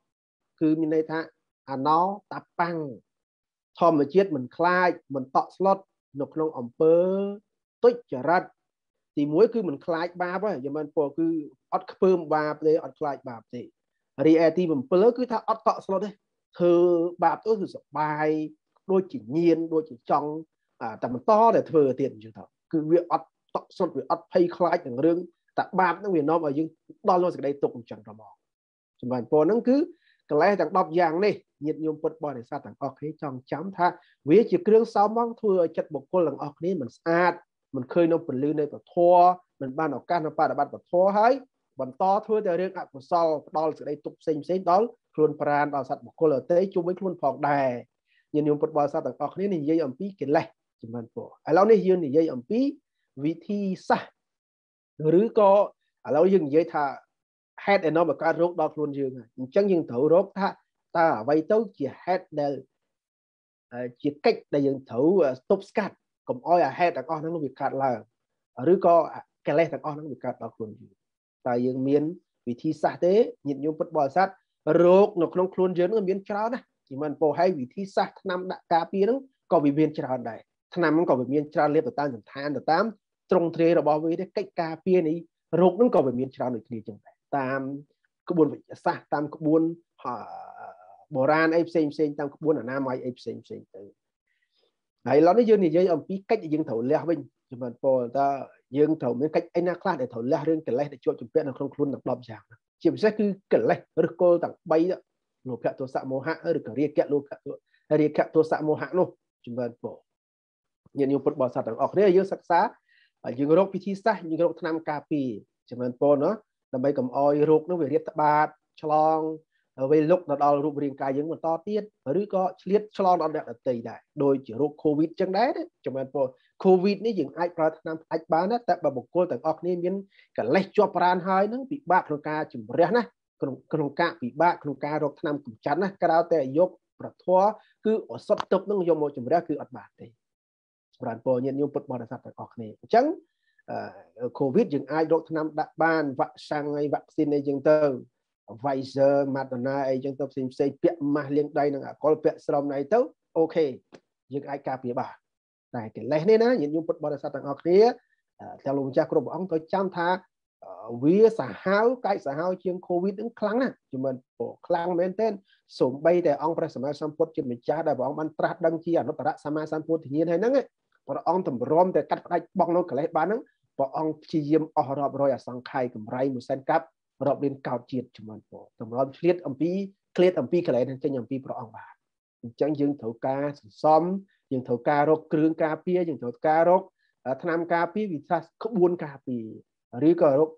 10គឺមានន័យថាអណោតបាំងធម្មជាតិមិនខ្លាចមិនតក់ស្លុតនៅក្នុងអំពើទុច្ចរិតទី1គឺមិនខ្លាចបាបហើយជាមិនពោគឺអត់ខ្ពើមបាបទេអត់ខ្លាចបាបទេរីឯទី7គឺថាអត់តក់ស្លុតទេធ្វើបាបទៅគឺសុបាយដូចជាញៀនដូចជាចង់តែបន្តតែធ្វើទៀតអញ្ចឹងទៅគឺវាអត់តក់ស្លុតវាអត់ភ័យខ្លាចនឹងរឿងតែបាបហ្នឹងវានាំឲ្យយើងដល់នៅសេចក្តីទុក្ខអញ្ចឹងទៅមកសម្រាប់ពលហ្នឹងគឺកិលេសទាំង10យ៉ាងនេះញាតិញោមពុទ្ធបរិស័ទទាំងអស់គ្នាចង់ចាំថាវាជាគ្រឿងសោមមកធ្វើឲ្យចិត្តបុគ្គលទាំងអស់គ្នាមិនស្អាតមិនឃើញនៅពលឺនៃពធមិនបានឱកាសនៅបដិបត្តិពធហើយបន្តធ្វើតែរឿងអកុសលផ្ដល់សេចក្តីទុក្ខផ្សេងដល់ខ្លួនប្រាណដល់សត្វបុគ្គលដទៃជុំវិញខ្លួនផងដែរញាតិញោមពុទ្ធបរិស័ទទាំងអស់គ្នានិយាយអំពីកិលេសចំនួនពោឥឡូវនេះយើងនិយាយអំពីវិធីសាស្ត្រឬក៏ឥឡូវយើងនិយាយថាហេតុដែលនាំឲ្យកើតរោគដល់ខ្លួនយើងហើយអញ្ចឹងយើងត្រូវរកថាតើអ្វីទៅជាហេតុដែលជាកិច្ចដែលយើងត្រូវទប់ស្កាត់កុំឲ្យហេតុទាំងអស់ហ្នឹងវាកើតឡើងឬក៏កិលេសទាំងអស់ហ្នឹងវាកើតដល់ខ្លួនយើងតើយើងមានវិធីសាស្ត្រទេញាតិញោមពុទ្ធបរិស័ទរោគនៅក្នុងខ្លួនយើងហ្នឹងមានច្រើនណាស់ជាមិនពោឲ្យវិធីសាស្ត្រថ្នាំដាក់ការពារហ្នឹងក៏វាមានច្រើនដែរថ្នាំហ្នឹងក៏វាមានច្រើនលាបទៅតាមសន្តានទៅតាមទ្រង់ទ្រាយរបស់វាទេកិច្ចការពារនេះរោគហ្នឹងក៏វាមានច្រើនដូចគ្នាចឹងដែរតាមក្បួនវិទ្យាសាស្ត្រតាមក្បួនបុរាណអីផ្សេងតាមក្បួនអនាម័យអីផ្សេងទៅហើយឥឡូវនេះយើងនិយាយអំពីកិច្ចដែលយើងត្រូវលះវិញជំរាបពលតើយើងត្រូវមានកិច្ចអីណាខ្លះដែលត្រូវលះរឿងកិលេសដែលជាប់ជំពាក់នៅក្នុងខ្លួនទាំង10យ៉ាងជាពិសេសគឺកិលេសឬគល់ទាំង3លោភៈទោសៈមោហៈឬក៏រាគៈទោសៈមោហៈនោះជំរាបពលញាតិញោមពុទ្ធបរិស័ទទាំងអស់គ្នាយើងសិក្សាយើងរកវិធីសាស្ត្រយើងរកថ្នាំការពារជំរាបពលណាដើម្បីកុំឲ្យរោគនោះវារៀបត្បាតឆ្លងវាលុកទៅដល់រូបរាងកាយយើងបន្តទៀតឬក៏ឆ្លៀតឆ្លងដល់អ្នកដទៃដែរដូចជារោគ COVID ចឹងដែរជំរាបពល COVID នេះយើងអាចប្រើថ្នាំផ្ដាច់បានតែបើបុគ្គលទាំងអស់គ្នាមានកិលេសជាប់ប្រាណហើយនឹងពិបាកក្នុងការជំរះណាក្នុងការពិបាកក្នុងការរកថ្នាំកម្ចាត់ណាក្រៅតែយកប្រធ័រគឺអសត់ទឹកនឹងយកមកជំរះគឺអត់បានទេប្រាណពលញាតិញោមពុទ្ធបរិស័ទទាំងអស់គ្នាអញ្ចឹងCOVID យើងអាចរកថ្នាំដាក់បានវ៉ាក់សាំងហើយវ៉ាក់ស៊ីនអីចឹងទៅ Pfizer Moderna អីចឹងទៅផ្សេងពាក់ម៉ាស់លាងដៃនឹងអាល់កុលពាក់ស្រោមដៃទៅអូខេយើងអាចការពារបានតែកិលេសនេះណាញាតិញោមពុទ្ធបរិស័ទទាំងអស់គ្នាទាំងលោកម្ចាស់គ្រប់ព្រះអង្គត្រូវចាំថាវាសាហាវកាយសាហាវជាង COVID ហ្នឹងខ្លាំងណាស់ជំនខ្លាំងមែនទែនសូម្បីតែអង្គព្រះសម្មាសម្ពុទ្ធជាម្ចាស់ដែលព្រះអង្គបានត្រាស់ដឹងជាអនុត្តរសម្មាសម្ពុទ្ធញ្ញាណហើយហ្នឹងព្រះអង្គតម្រាំតែកាត់ផ្ដាច់បង់នៅកិលេសបានហ្នឹងព្រះអង្គព្យាយាមអស់រាប់រយអសង្ខ័យកម្រៃមួយសែនកាប់រាប់លានកោដជាតិជំនតម្រាំឆ្លៀតអំពីក្លៀតអំពីកិលេសហ្នឹងចេញអំពីព្រះអង្គបានអញ្ចឹងយើងត្រូវការសន្សំយើងត្រូវការរកគ្រឿងការពារយើងត្រូវការរកថ្នាំការពារវិសាស្ត្រក្បួនការពារឬក៏រក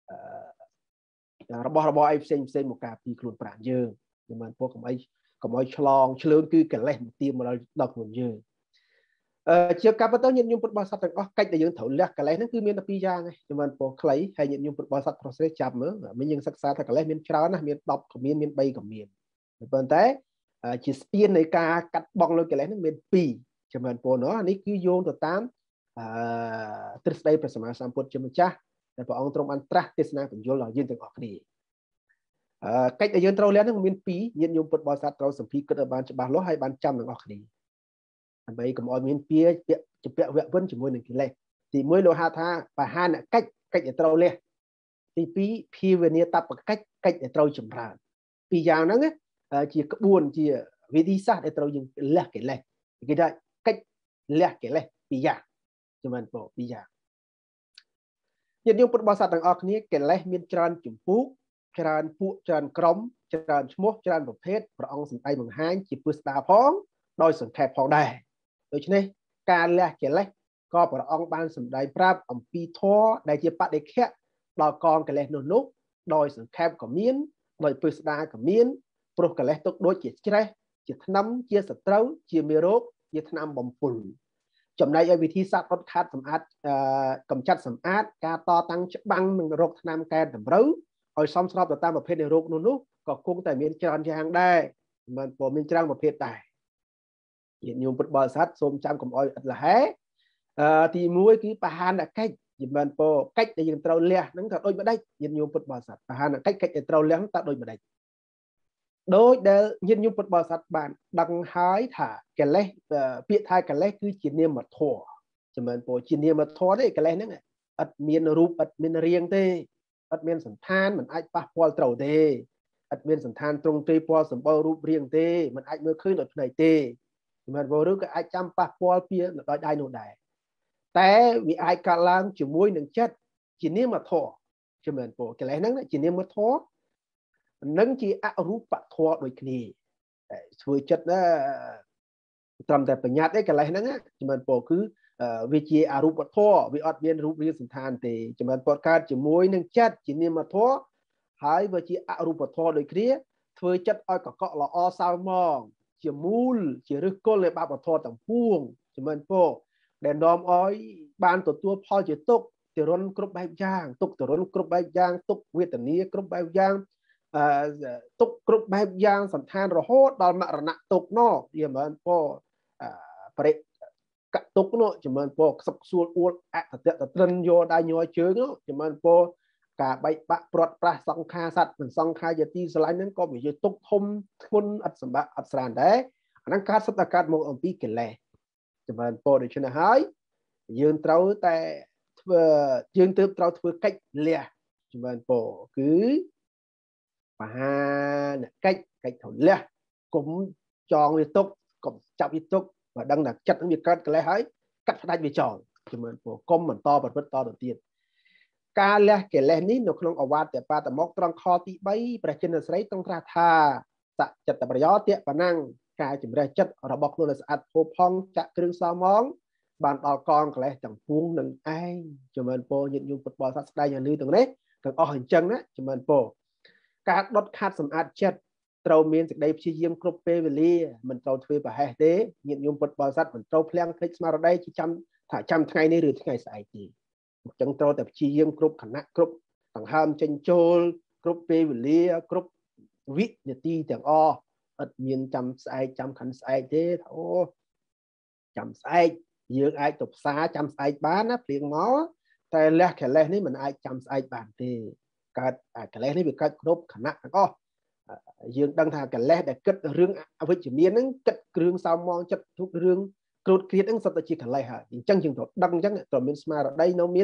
របស់របរអីផ្សេងមកការពារខ្លួនប្រាណយើងមិនមែនពួកកុំឲ្យឆ្លងឆ្លើងគឺកិលេសមកទៀមមកដល់ខ្លួនយើងជាការពិតទៅញាតិញោមពុទ្ធបរិស័ទទាំងអស់កិច្ចដែលយើងត្រូវលះកិលេសហ្នឹងគឺមានតែពីរយ៉ាងឯងមិនមែនពួកខ្លីហើយញាតិញោមពុទ្ធបរិស័ទប្រុសស្រីចាប់មើលមិញយើងសិក្សាថាកិលេសមានច្រើនណាស់មាន10ក៏មាន3ក៏មានប៉ុន្តែជាស្ពាននៃការកាត់បងលើកិលេសហ្នឹងមាន2ចំណែកពលនោះនេះគឺយោងទៅតាមទ្រឹស្ដីព្រះសម្មាសម្ពុទ្ធជាម្ចាស់ដែលព្រះអង្គទ្រង់បានត្រាស់ទេសនាបញ្យលដល់យើងទាំងអស់គ្នាកិច្ចដែលយើងត្រូវលះហ្នឹងមាន2ញាតិញោមពុទ្ធបរិស័ទត្រូវសម្ភារគិតឲ្យបានច្បាស់លាស់ហើយបានចាំទាំងអស់គ្នាដើម្បីកុំឲ្យមានពាក្យជាពាក្យវៈវិនជាមួយនឹងកិលេសទី1លោកហៅថាបហានកិច្ចដែលត្រូវលះទី2ភាវនាតបកិច្ចដែលត្រូវចម្រើនពីរយ៉ាងហ្នឹងជាក្បួនជាវិធីសាស្ត្រដែលត្រូវយើងលះកិលេសគេថាកិច្ចលះកិលេសពីរយ៉ាងចំណែកពីរយ៉ាងញាតិញោមពុទ្ធបរិស័ទទាំងអស់គ្នាកិលេសមានច្រើនចម្ពោះច្រើនពួកច្រើនក្រុមច្រើនឈ្មោះច្រើនប្រភេទព្រះអង្គសម្ដែងបង្ហាញជាពុស្ដាផងដោយសង្ខេបផងដែរដូច្នេះការលះកិលេសក៏ព្រះអង្គបានសម្ដែងប្រាប់អំពីធម៌ដែលជាបដិខៈដល់កងកិលេសនោះដោយសង្ខេបក៏មានដោយពុស្ដាក៏មានព្រោះកិលេសទុកដូចជាច្រេះជាថ្នាំជាសត្រូវជាមេរោគជាថ្នាំបំពុលចំណែកឲ្យវិធីសាស្ត្រដុតខាត់សម្អាតកម្ចាត់សម្អាតការតតាំងច្បាំងនឹងរោគថ្នាំកែតម្រូវឲ្យសមស្របទៅតាមប្រភេទនៃរោគនោះក៏គង់តែមានច្រើនយ៉ាងដែរមិនព្រមមានច្រើនប្រភេទដែរញាតិញោមពុទ្ធបរិស័ទសូមចាំកុំឲ្យឥតលហែទី1គឺបហានកិច្ចមិនពោកិច្ចដែលយើងត្រូវលះហ្នឹងថាដូចម្ដេចញាតិញោមពុទ្ធបរិស័ទបហានកិច្ចដែលត្រូវលះហ្នឹងថាដូចម្ដេចដោយដែលញាតិញោមពុទ្ធបរិស័ទបានដឹងហើយថាកិលេសពាក្យថាកិលេសគឺជានាមធម៌ចំណែកពោជានាមធម៌ទេកិលេសហ្នឹងឥតមានរូបឥតមានរាងទេឥតមានសន្តានមិនអាចប៉ះពាល់ត្រូវទេឥតមានសន្តានទ្រង់ទ្រាយពណ៌សម្បូររូបរាងទេមិនអាចមើលឃើញដោយភ្នែកទេចំណែកឬក៏អាចចាំប៉ះពាល់ពីដោយដៃនោះដែរតែវាអាចកើតឡើងជាមួយនឹងចិត្តជានាមធម៌ចំណែកពោកិលេសហ្នឹងជានាមធម៌នឹងជាអរូបធម៌ដូចគ្នាតែធ្វើចិត្តណាត្រឹមតែបញ្ញត្តិឯកិលេសហ្នឹងចំណែកពោគឺវាជាអរូបធម៌វាអត់មានរូបរាងសន្តានទេចំណែកពោកើតជាមួយនឹងចិត្តជានាមធម៌ហើយវាជាអរូបធម៌ដូចគ្នាធ្វើចិត្តឲ្យកកក់ល្អសៅហ្មងជាមូលជាឫសគល់នៃបាបធម៌ទាំងពួងចំណែកពោដែលនាំឲ្យបានទទួលផលជាទុក្ខទរណគ្រប់បែបយ៉ាងទុក្ខទរណគ្រប់បែបយ៉ាងទុក្ខវេទនាគ្រប់បែបយ៉ាងទុក្ខគ្រប់បែបយ៉ាងសន្តានរហូតដល់មរណៈទុក្ខនោះវាមិនមែនពោបរិកទុក្ខនោះចំណែកពោខ្សឹកខ្សួលអួលអតតត្រិនយកដៃញ័រជើងនោះចំណែកពោការបែកបាក់ព្រាត់ប្រាសសង្ខារសត្វមិនសង្ខារយទីស្រឡាញ់ហ្នឹងក៏វាជាទុក្ខធំធ្ងន់អត់សម្បាក់អត់ស្រានដែរអាហ្នឹងកើតសុទ្ធតែកើតមកអំពីកិលេសចំណែកពោដូច្នេះហើយយើងត្រូវតែធ្វើយើងទើបត្រូវធ្វើកិច្ចលះចំណែកពោគឺបហានកិច្ចត្រូវលះកុំចងវាទុកកុំចាប់វាទុកបើដឹងថាចិត្តនឹងវាកើតកិលេសហើយកាត់ផ្ដាច់វាចោលចំណែកពោកុំបន្តប្រព្រឹត្តតទៅទៀតការលះកិលេសនេះនៅក្នុងអវាទបាតមកត្រង់ខទី3ព្រះចិនស្រីទ្រង់ត្រាស់ថាសចិត្តប្រយោទៈបណាំងការជំរះចិត្តរបស់ខ្លួនឲ្យស្អាតផូរផង់ចាក់គ្រឿងសោមងបានដល់កងកិលេសទាំងពួងនឹងឯងចំណែកពោញាតិញោមពុទ្ធបរិស័ទស្ដែងឲ្យលឺទាំងនេះទាំងអស់អញ្ចឹងណាចំណែកពោការដុតខាត់សម្អាតចិត្តត្រូវមានសេចក្តីព្យាយាមគ្រប់ពេលវេលាមិនត្រូវធ្វើប្រហែសទេញាតិញោមពុទ្ធបរិស័ទមិនត្រូវភ្លាំងភ្លេចស្មារតីចាំថ្ងៃនេះឬថ្ងៃស្អែកទេអញ្ចឹងត្រូវតែព្យាយាមគ្រប់ខណៈគ្រប់ដង្ហើមចេញចូលគ្រប់ពេលវេលាគ្រប់វិនាទីទាំងអស់អត់មានចាំស្អែកចាំខាន់ស្អែកទេអូចាំស្អែកយើងអាចទៅផ្សារចាំស្អែកបានណាភ្លៀងមកតែលះកិលេសនេះមិនអាចចាំស្អែកបានទេកើតកិលេសនេះវាកើតគ្រប់ខណៈទាំងអស់យើងដឹងថាកិលេសដែលគិតរឿងអវិជ្ជមានហ្នឹងគិតគ្រឿងសោមងចិត្តទុករឿងគ្រូតគ្រៀតហ្នឹងសុទ្ធតែជាកិលេសហើយអញ្ចឹងយើងត្រូវដឹងអញ្ចឹងត្រូវមានស្មារតីនៅមាន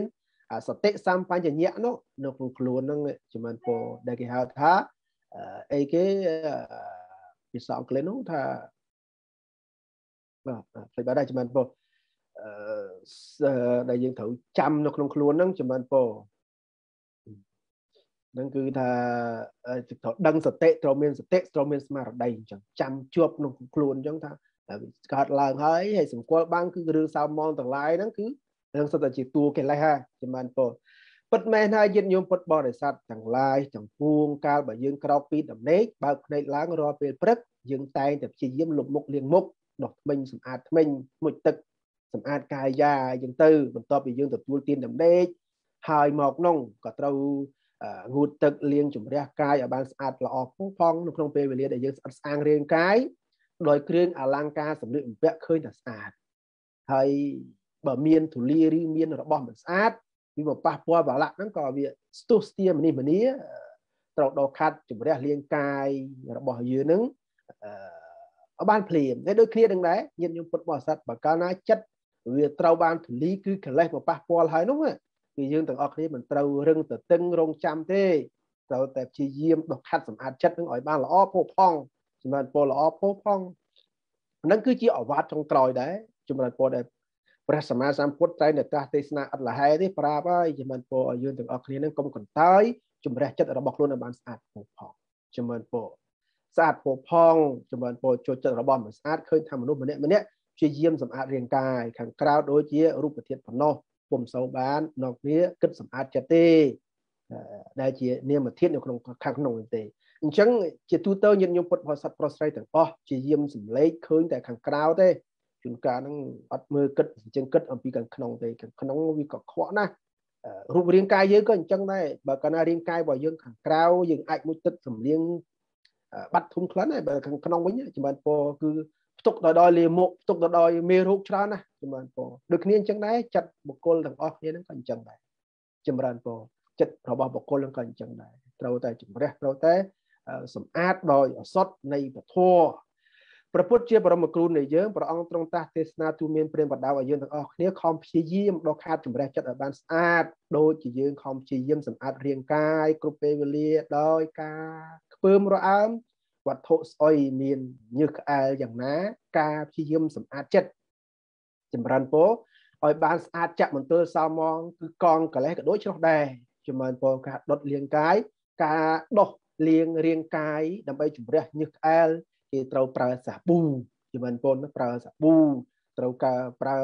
សតិសម្បញ្ញៈនោះនៅក្នុងខ្លួនហ្នឹងជំរាបពរដែលគេហៅថាអីគេភាសាអង់គ្លេសនោះថាផ្លេចបាត់ដែរជំរាបពរដែលយើងត្រូវចាំនៅក្នុងខ្លួនហ្នឹងជំរាបពរហ្នឹងគឺថាត្រូវដឹងសតិត្រូវមានសតិត្រូវមានស្មារតីអញ្ចឹងចាំជាប់ក្នុងខ្លួនអញ្ចឹងថាកើតឡើងហើយសម្គាល់បានគឺរឿងសៅមងទាំងឡាយហ្នឹងគឺរឿងសុទ្ធតែជាតួកិលេសហើយជំរាបពរពិតមែនហើយញាតិញោមពុទ្ធបរិស័ទទាំងឡាយទាំងពួងកាលបើយើងក្រោកពីដំណេកបើកភ្នែកឡើងរាល់ពេលព្រឹកយើងតែងតែព្យាយាមលុបមុខលាងមុខដោះធ្មេញសម្អាតធ្មេញមុជទឹកសម្អាតកាយាអញ្ចឹងទៅបន្ទាប់ពីយើងទទួលទានដំណេកហើយមកនោះក៏ត្រូវងូតទឹកលាងជំរះកាយឲ្យបានស្អាតល្អផូរផង់នៅក្នុងពេលវេលាដែលយើងស្អាតស្អាងរាងកាយដោយគ្រឿងអលង្ការសម្លៀកបំពាក់ឃើញតែស្អាតហើយបើមានធូលីឬមានរបស់មិនស្អាតវាមកប៉ះពាល់បាឡាក់ហ្នឹងក៏វាស្ទុះស្ទាមនេះមនីត្រូវដោះខាត់ជំរះលាងកាយរបស់យើងហ្នឹងឲ្យបានភ្លាមតែដូចគ្នានឹងដែរញាតិញោមពុទ្ធបរិស័ទបើកាលណាចិត្តវាត្រូវបានធូលីគឺកិលេសមកប៉ះពាល់ហើយនោះគឺយើងទាំងអស់គ្នាមិនត្រូវរឹងទៅតឹងរងចាំទេត្រូវតែព្យាយាមដោះខាត់សម្អាតចិត្តនឹងឲ្យបានល្អផូរផង់សម្រាប់ពលល្អផូរផង់ហ្នឹងគឺជាអវត្តចុងក្រោយដែរជំរាបពលដែលព្រះសម្មាសម្ពុទ្ធតែងតែត្រាស់ទេសនាអត់លហែទេប្រាប់ហើយជំរាបពលឲ្យយើងទាំងអស់គ្នានឹងកុំកន្តើយជំរះចិត្តរបស់ខ្លួនឲ្យបានស្អាតផូរផង់ជំរាបពលស្អាតផូរផង់ជំរាបពលចូលចិត្តរបស់មិនស្អាតឃើញថាមនុស្សម្នាក់ព្យាយាមសម្អាតរាងកាយខាងក្រៅដូចជារូបធាតុប៉ុណ្ណោះពុំសូវបាននៅគ្នាគិតសម្អាតចិត្តទេដែលជានាមធាតុនៅក្នុងខាងក្នុងទេអញ្ចឹងជាទូទៅញាតិញោមពុទ្ធបរិស័ទប្រុសស្រីទាំងអស់ជាយាមសម្លេចឃើញតែខាងក្រៅទេជួនកាលហ្នឹងអត់មើលគិតអញ្ចឹងគិតអំពីខាងក្នុងទេខាងក្នុងវាក៏ខ្វក់ណាស់រូបរាងកាយយើងក៏អញ្ចឹងដែរបើកាលណារាងកាយរបស់យើងខាងក្រៅយើងអាចមុជទឹកសម្លៀងបាត់ធុំក្លិនហើយបើខាងក្នុងវិញចម្រើនពរគឺផ្ទុកដោយលាមកផ្ទុកដោយមេរោគច្រើនណាស់ចម្រើនពរដូចគ្នាអញ្ចឹងដែរចិត្តបុគ្គលទាំងអស់គ្នាហ្នឹងក៏អញ្ចឹងដែរចម្រើនពរចិត្តរបស់បុគ្គលហ្នឹងក៏អញ្ចឹងដែរត្រូវតែជំរះត្រូវតែសម្អាតដោយអសត់នៃពធព្រះពុទ្ធជាបរមគ្រូនៃយើងព្រះអង្គទ្រង់តាស់ទេសនាទូមានព្រានបដៅឲ្យយើងទាំងអស់គ្នាខំព្យាយាមដកខាតជំរះចិត្តឲ្យបានស្អាតដូចជាយើងខំព្យាយាមសម្អាតរាងកាយគ្រប់ពេលវេលាដោយការខ្ពើមរអើមវត្ថុស្អុយមានញើសក្អែលយ៉ាងណាការព្យាយាមសម្អាតចិត្តចម្រើនពរឲ្យបានស្អាតចាក់មន្ទិលសៅមងគឺកងកិលេសក៏ដូចនោះដែរចម្រើនពរការដុតលាងកាយការដោះលាងរាងកាយដើម្បីជំរះញើសក្អែលគេត្រូវប្រើសាប៊ូចម្រើនពរប្រើសាប៊ូត្រូវការប្រើ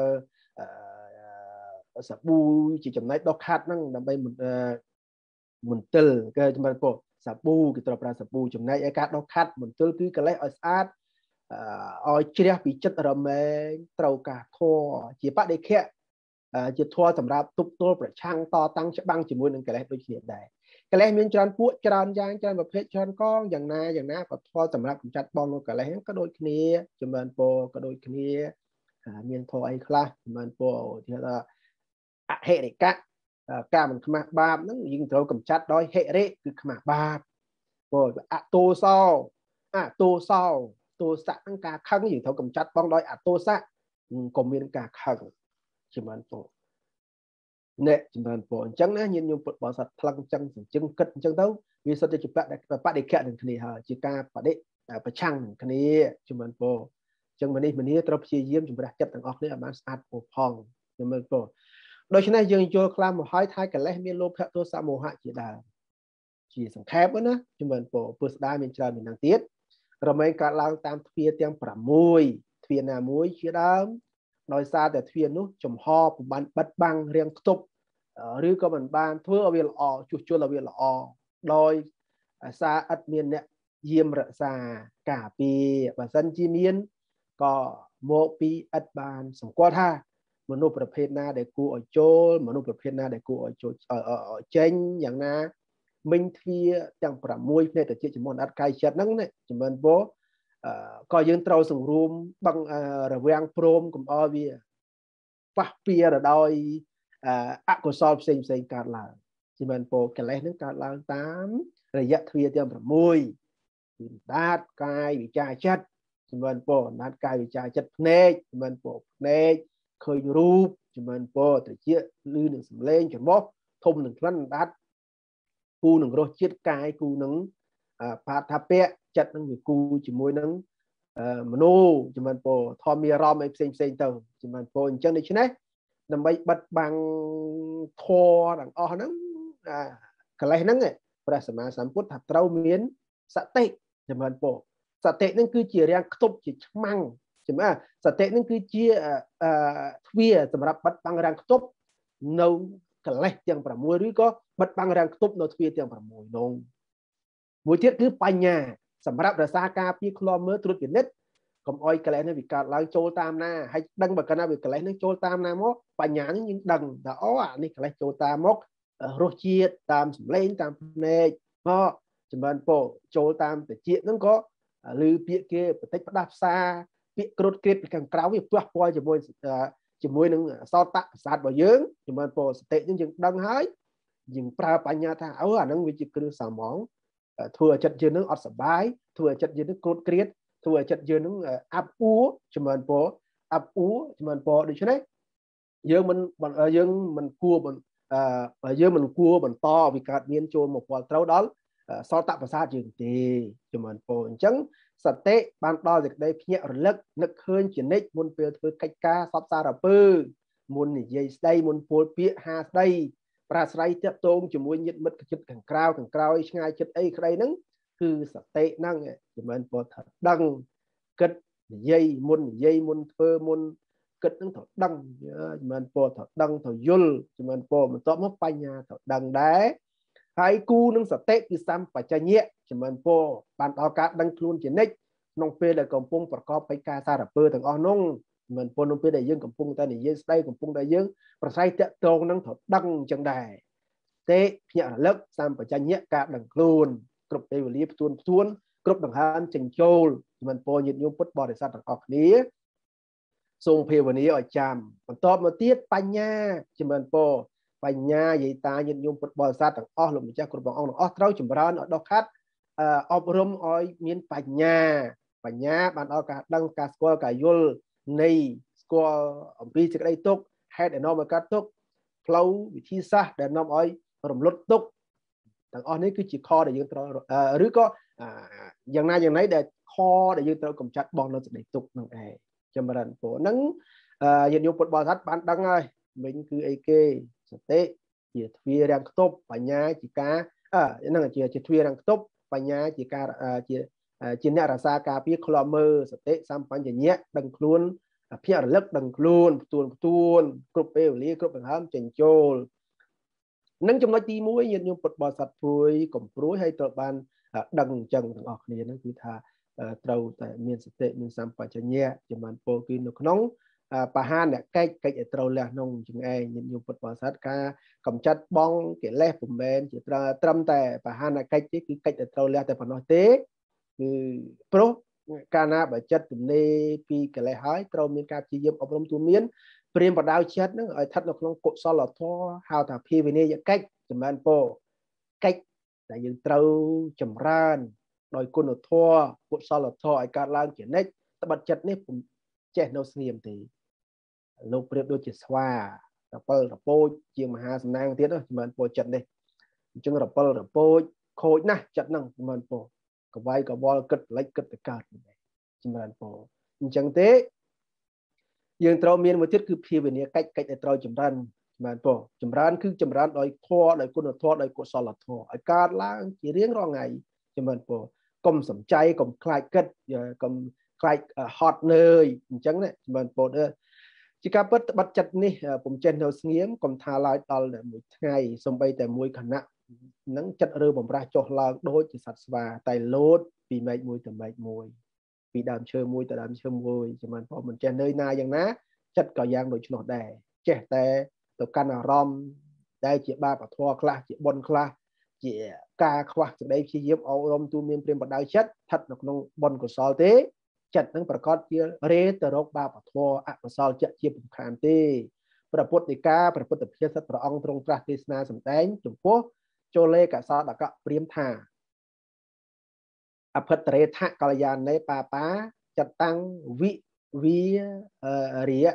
សាប៊ូជាចំណែកដោះខាត់ហ្នឹងដើម្បីមន្ទិលគេចម្រើនពរសាប៊ូគេត្រូវប្រើសាប៊ូចំណែកឯការដោះខាត់មន្ទិលគឺកិលេសឲ្យស្អាតឲ្យជ្រះពីចិត្តរមែងត្រូវការធម៌ជាបដិខៈជាធម៌សម្រាប់ទប់ទល់ប្រឆាំងតតាំងច្បាំងជាមួយនឹងកិលេសដូចគ្នាដែរកិលេសមានច្រើនពួកច្រើនយ៉ាងច្រើនប្រភេទច្រើនកងយ៉ាងណាក៏ធម៌សម្រាប់កម្ចាត់បងនៅកិលេសក៏ដូចគ្នាចម្រើនពរក៏ដូចគ្នាមានធម៌អីខ្លះចម្រើនពរទីថាអហិរិកៈការមិនខ្មាស់បាបហ្នឹងយើងត្រូវកម្ចាត់ដោយហិរិគឺខ្មាស់បាបពរអតោសោទោសៈហ្នឹងការខឹងយើងត្រូវកម្ចាត់បងដោយអតោសៈក៏មានការខឹងចម្រើនពរអ្នកចម្រើនពរអញ្ចឹងណាញាតិញោមពុទ្ធបរិស័ទថ្លឹងអញ្ចឹងសញ្ជឹងគិតអញ្ចឹងទៅវាសុទ្ធតែជាបដិខៈនឹងគ្នាហើយជាការបដិប្រឆាំងនឹងគ្នាចម្រើនពរអញ្ចឹងមនីត្រូវព្យាយាមជំរះចិត្តទាំងអស់គ្នាឲ្យបានស្អាតផូរផង់ចម្រើនពរដូច្នេះយើងយល់ខ្លះមកហើយថាកិលេសមានលោភៈទោសៈមោហៈជាដើមជាសង្ខេបណាចម្រើនពរពុស្ដាមានច្រើនមាននឹងទៀតរមែងកើតឡើងតាមទ្វារទាំង6ទ្វារណាមួយជាដើមដោយសារតែទ្វារនោះចំហបំបានបិទបាំងរាំងខ្ទប់ឬក៏មិនបានធ្វើឲ្យវាល្អជួសជុលឲ្យវាល្អដោយសារឥតមានអ្នកយាមរក្សាការពារបើសិនជាមានក៏មកពីឥតបានសម្គាល់ថាមនុស្សប្រភេទណាដែលគួរឲ្យចូលមនុស្សប្រភេទណាដែលគួរឲ្យចូលចេញយ៉ាងណាមិញទ្វារទាំង6ផ្នែកទៅជាចំនួនអត់កាយចិត្តហ្នឹងចម្រើនពរក៏យើងត្រូវសង្រួមបង្រវាងព្រមកុំឲ្យវាប៉ះពៀរដោយអកុសលផ្សេងកើតឡើងចម្រើនពរកិលេសហ្នឹងកើតឡើងតាមរយៈទ្វារទាំង6គឺដាតកាយវិចារចិត្តចម្រើនពរដាតកាយវិចារចិត្តភ្នែកចម្រើនពរភ្នែកឃើញរូបជំនពត្រជាលឺនឹងសម្លេងច្រមុះធំនឹងក្លិនដាច់គូនឹងរសជាតិកាយគូនឹងបាថាពៈចិត្តនឹងវាគូជាមួយនឹងមនោជំនពធម្មអារម្មណ៍ឯផ្សេងទៅជំនពអញ្ចឹងដូច្នេះដើម្បីបិទបាំងធម៌ទាំងអស់ហ្នឹងកិលេសហ្នឹងព្រះសម្មាសម្ពុទ្ធថាត្រូវមានសតិជំនពសតិហ្នឹងគឺជារាំងខ្ទប់ជាឆ្មាំងជំនសតិហ្នឹងគឺជាទ្វារសម្រាប់បិទបាំងរាំងខ្ទប់នៅកិលេសទាំង6ឬក៏បិទបាំងរាំងខ្ទប់នៅទ្វារទាំង6នោះមួយទៀតគឺបញ្ញាសម្រាប់រក្សាការពារឃ្លាំមើលត្រួតពិនិត្យកុំអោយកិលេសនេះវាកើតឡើងចូលតាមណាហើយដឹងបើកាលណាវាកិលេសនេះចូលតាមណាមកបញ្ញានេះយើងដឹងថាអូអានេះកិលេសចូលតាមមករសជាតិតាមសម្លេងតាមភ្នែកចំណពចូលតាមតិចហ្នឹងក៏ឮពាក្យគេបន្តិចផ្ដាស់ផ្សាពាក្យក្រូតក្រៀតពីខាងក្រៅវាពាស់ព័ន្ធជាមួយនឹងសោតៈប្រសាទរបស់យើងចំណពសតិហ្នឹងយើងដឹងហើយយើងប្រើបញ្ញាថាអាហ្នឹងវាជាគ្រឹះសាមងធ្វើឲ្យចិត្តយើងនឹងអត់សុបាយធ្វើឲ្យចិត្តយើងនឹងក្រូតក្រៀតធ្វើឲ្យចិត្តយើងនឹងអាប់អួរចំណពអាប់អួរចំណពដូច្នេះយើងមិនគួរបន្តវិកើតមានចូលមកពលត្រូវដល់សោតៈប្រសាទយើងទេចំណពអញ្ចឹងសតិបានដល់សេចក្តីភ្ញាក់រលឹកនឹកឃើញជានិច្ចមុនពេលធ្វើកិច្ចការសពសារពើមុននិយាយស្ដីមុនពោលពាក្យហាស្ដីប្រាស្រ័យតាក់ទងជាមួយញាតិមិត្តចិត្តខាងក្រៅខាងក្រោយឆ្ងាយចិត្តអីក្តីហ្នឹងគឺសតិហ្នឹងចំណពថាដឹងគិតនិយាយមុនធ្វើមុនគិតហ្នឹងត្រូវដឹងចំណពត្រូវដឹងត្រូវយល់ចំណពបន្ទាប់មកបញ្ញាត្រូវដឹងដែរហើយគូនឹងសតិគឺសម្បជញ្ញៈចំណពបានដល់ការដឹងខ្លួនជានិច្ចក្នុងពេលដែលកំពុងប្រកបកិច្ចការសារពើទាំងអស់នោះមិនប៉ុន្តែពេលដែលយើងកំពុងតែនិយាយស្ដីកំពុងតែយើងប្រស័យតាក់ទងនឹងត្រូវដឹងអញ្ចឹងដែរទេភ្ញាក់រលឹកសម្បជញ្ញៈការដឹងខ្លួនគ្រប់ពេលវេលាផ្ទួនគ្រប់ដង្ហើមចិញ្ចូលមិនពោញាតិញោមពុទ្ធបរិស័ទទាំងអស់គ្នាសូមភាវនាឲ្យចាំបន្តមកទៀតបញ្ញាចំណពោបញ្ញាយាយតាញាតិញោមពុទ្ធបរិស័ទទាំងអស់លោកម្ចាស់គ្រប់ព្រះអង្គទាំងអស់ត្រូវចម្រើនឲ្យដុសខាត់អប់រំឲ្យមានបញ្ញាបានដល់ការដឹងការស្គាល់ការយល់នៃស្គាល់អំពីសេចក្តីទុក្ខហេតុដែលនាំឲ្យកើតទុក្ខផ្លូវវិធីសាស្ត្រដែលនាំឲ្យរំលត់ទុក្ខទាំងអស់នេះគឺជាខដែលយើងត្រូវឬក៏យ៉ាងណាដែលខដែលយើងត្រូវកំចាត់បង់នៅសេចក្តីទុក្ខនឹងឯងចម្រើនពរហ្នឹងញាតិញោមពុទ្ធបរិស័ទបានដឹងហើយមិញគឺអីគេសតិជាទ្វាររាំងខ្ទប់បញ្ញាជាការហ្នឹងជាទ្វាររាំងខ្ទប់បញ្ញាជាការជាអ្នករក្សាការពារឃ្លាំមើលសតិសម្បញ្ញៈដឹងខ្លួនភ្ញាក់រលឹកដឹងខ្លួនផ្ទួនគ្រប់ពេលវេលាគ្រប់ដង្ហើមចេញចូលនឹងចំណុចទី1ញាតិញោមពុទ្ធបរិស័ទព្រួយកំព្រួយហើយត្រូវបានដឹងអញ្ចឹងទាំងអស់គ្នាហ្នឹងគឺថាត្រូវតែមានសតិមានសម្បជញ្ញៈចំបានពោលគឺនៅក្នុងបហានកិច្ចឲ្យត្រូវលះក្នុងចង្អែងញាតិញោមពុទ្ធបរិស័ទការកំចាត់បងកិលេសពុំមែនជាត្រឹមតែបហានកិច្ចទេគឺកិច្ចឲ្យត្រូវលះតែប៉ុណ្ណោះទេគឺព្រោះកាលណាបើចិត្តទំនេរពីកិលេសហើយត្រូវមានការព្យាយាមអប់រំទូមានព្រាមបដៅចិត្តហ្នឹងឲ្យស្ថិតនៅក្នុងកុសលធម៌ហៅថាភាវនាយកិច្ចចំបានពោកិច្ចដែលយើងត្រូវចម្រើនដោយគុណធម៌កុសលធម៌ឲ្យកើតឡើងជានិច្ចត្បិតចិត្តនេះពុំចេះនៅស្ងៀមទេលោកប្រៀបដូចជាស្វារពិលរពោចជាមហាសំណាងទៀតចំបានពោចិត្តនេះអញ្ចឹងរពិលរពោចខូចណាស់ចិត្តហ្នឹងចំបានពោកវាយកវល់គិតផ្លេចគិតទៅកើតចម្រើនពោអញ្ចឹងទេយើងត្រូវមានមួយទៀតគឺភាវនាកិច្ចដែលត្រូវចម្រើនបានពោចម្រើនគឺចម្រើនដោយធម៌ដោយគុណធម៌ដោយកុសលធម៌ឲ្យកើតឡើងជារៀងរាល់ថ្ងៃចម្រើនពោកុំសំចៃកុំខ្លាចគិតកុំខ្លាចហត់នឿយអញ្ចឹងណាចម្រើនពោជាការពិតត្បិតចិត្តនេះពុំចេះនៅស្ងៀមកុំថាឡើយដល់មួយថ្ងៃសំបីតែមួយខណៈហ្នឹងចិត្តរើបំរាស់ចុះឡើងដូចជាសត្វស្វាតែលោតពីមែកមួយទៅមែកមួយពីដើមឈើមួយទៅដើមឈើមួយចំបានពោមិនចេះនឿយណាយ៉ាងណាចិត្តក៏យ៉ាងដូច្នោះដែរចេះតែទៅកាន់អារម្មណ៍ដែលជាបាបធម៌ខ្លះជាបុណ្យខ្លះជាការខ្វះសេចក្តីព្យាយាមអប់រំទូមានព្រាមបដៅចិត្តស្ថិតនៅក្នុងបុណ្យកុសលទេចិត្តនឹងប្រកបជារេទៅរកបាបធម៌អកុសលជាពំខានទេព្រះពុទ្ធដីកាព្រះពុទ្ធភាសិតព្រះអង្គទ្រង់ត្រាស់ទេសនាសម្ដែងចំពោះចូលលេកសោតកៈព្រាមថាអភិតរេថកល្យាណេបាបាចតាំងវិរិ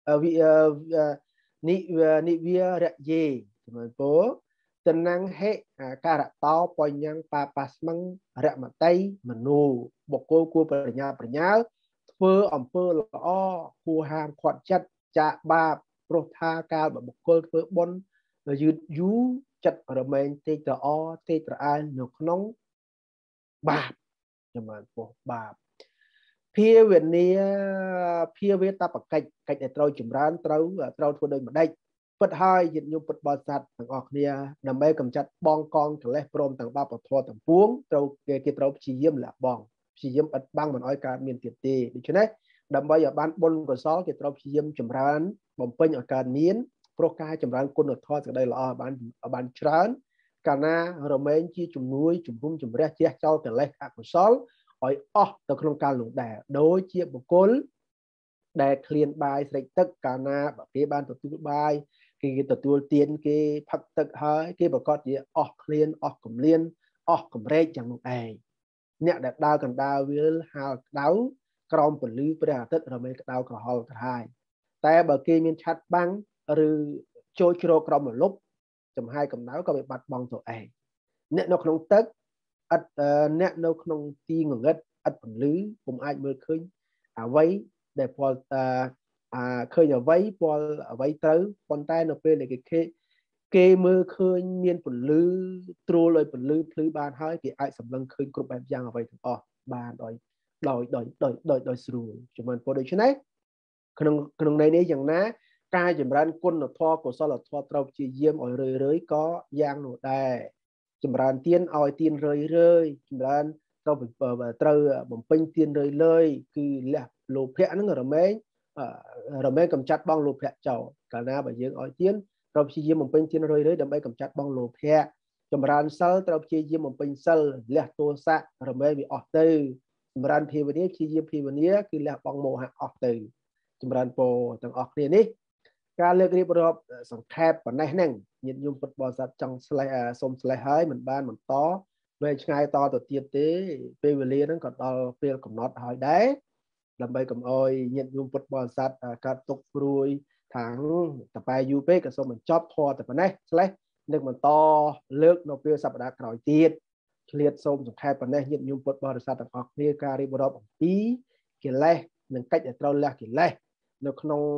นิเวียระเยจำนวนโปตนังเหการะตอปอยยังปาปัสมังระมะไตมนูบกโกกูปริญญาเพื่ออำเภอละอ้อคูหามขวัดจัดจะบาปโปรธาการแบบบกโกเพื่อบนยืดยูจัดระเมนเตตระอ้อเตตระอันหนุกน้องบาปจำนวนโปบาปเพียเวียนนี้เพียเวตาปะกัดกัดเราจุ่มร้านเราทั่วโดยมาได้เปิดให้ยินยมเปิดบริษัทต่างออกเนี่ยนำไปกำจัดบองกองถึงและโปรมต่างบ้าปะทอต่างพวงเราเกี่ยวเราชี้เยี่ยมแหละบองชี้เยี่ยมอัดบ้างมันอ้อยการเมียนเตียตีดิฉันเนี่ยนำไปอย่าบ้านบนกว่าซ้อเกี่ยวเราชี้เยี่ยมจุ่มร้านบ่มเป็นอาการเมียนโปรกายจุ่มร้านคนอดทอดจากได้ละบ้านชร้านการน่าเราไม่ชี้จุ่มนุ้ยจุ่มรุ่มจุ่มเรียกเจ้าเจ้าแต่เล็กอักซ้ออ้อยอ๋อตัวโครงการหลวงแดดโดยเชี่ยบุคคลแดดเคลียนใบใส่ตึกการน่าแบบที่บ้านตัวตู้ใบcáiตัวเตียนcáiพักตึกหายcáiประกอบที่ออกเคลียนออกกลุ่มเลียนออกกลุ่มเร่จังลงเองเนี่ยดาวกันดาววิลหาดาวกรอมผลลือประหยัดเราไม่ดาวกระหอบกระทายแต่บางทีมีชัดบังหรือโจโฉกรอมลบจำให้กับดาวก็ไปบัดบองตัวเองเนี่ยนกนงตึกอัดเนี่ยนกนงตีเงินอัดผลลือผมอาจมือขึ้นไว้แต่พอเคยเอาไว้พอเอาไว้เต้าปนใต้นกเป็นเลยเกมือเคยเมียนผลลือตรูเลยผลลือพลื้บานให้ที่ไอ้สำลังเคยกรุบแบบย่างเอาไว้ถึงบานโดยสูงจมันพอโดยฉะนั้นขนมในนี้อย่างนั้นการจำรันก้นหนทอกุศลทอเราจะเยี่ยมอ่อยเลยก็ย่างหนูได้จำรันเตียนอ่อยเตียนเลยจำรันเราเป็นเตอบ่มเป็นเตียนเลยคือแหละโลเพะนั่งเราไม่กำจัดบ้องโลเพะเจ้าการน่าแบบยังอ่อยเตียนเราจะเยี่ยมมันเป็นเตียนเลยดับไม่กำจัดบ้องโลเพะจำรันเซลเราจะเยี่ยมมันเป็นเซลเละตัวซะเราไม่มีออกตือจำรันเพวันนี้จะเยี่ยมเพวันนี้คือเละบ้องโมหะออกตือจำรันโปต่างออกเรียนนี้การเลือกเรียบรอบสังเกตปัจจัยนั่งยินยมปบสัตจังสไลสมสไลให้เหมือนบ้านเหมือนต่อเวชไงต่อตัวเตียเต้เปเวลีนั้นก็ต่อเปลี่ยนกับน็อตหอยได้ลำไปกับอ้อยยินยมปบสัตการตกปลุยทางแต่ไปยูเป้กับสมเหมือนจอบทอแต่ปัจจัยสไลนึกเหมือนต่อเลือกนกเปลี่ยนสัปดาห์กล่อยตีดเคลียดสมสังเกตปัจจัยยินยมปบสัตต่างออกเรียการเรียบรอบปีเกี่ยเล่หนึ่งcách để trao lẹเกี่ยเล่นกนง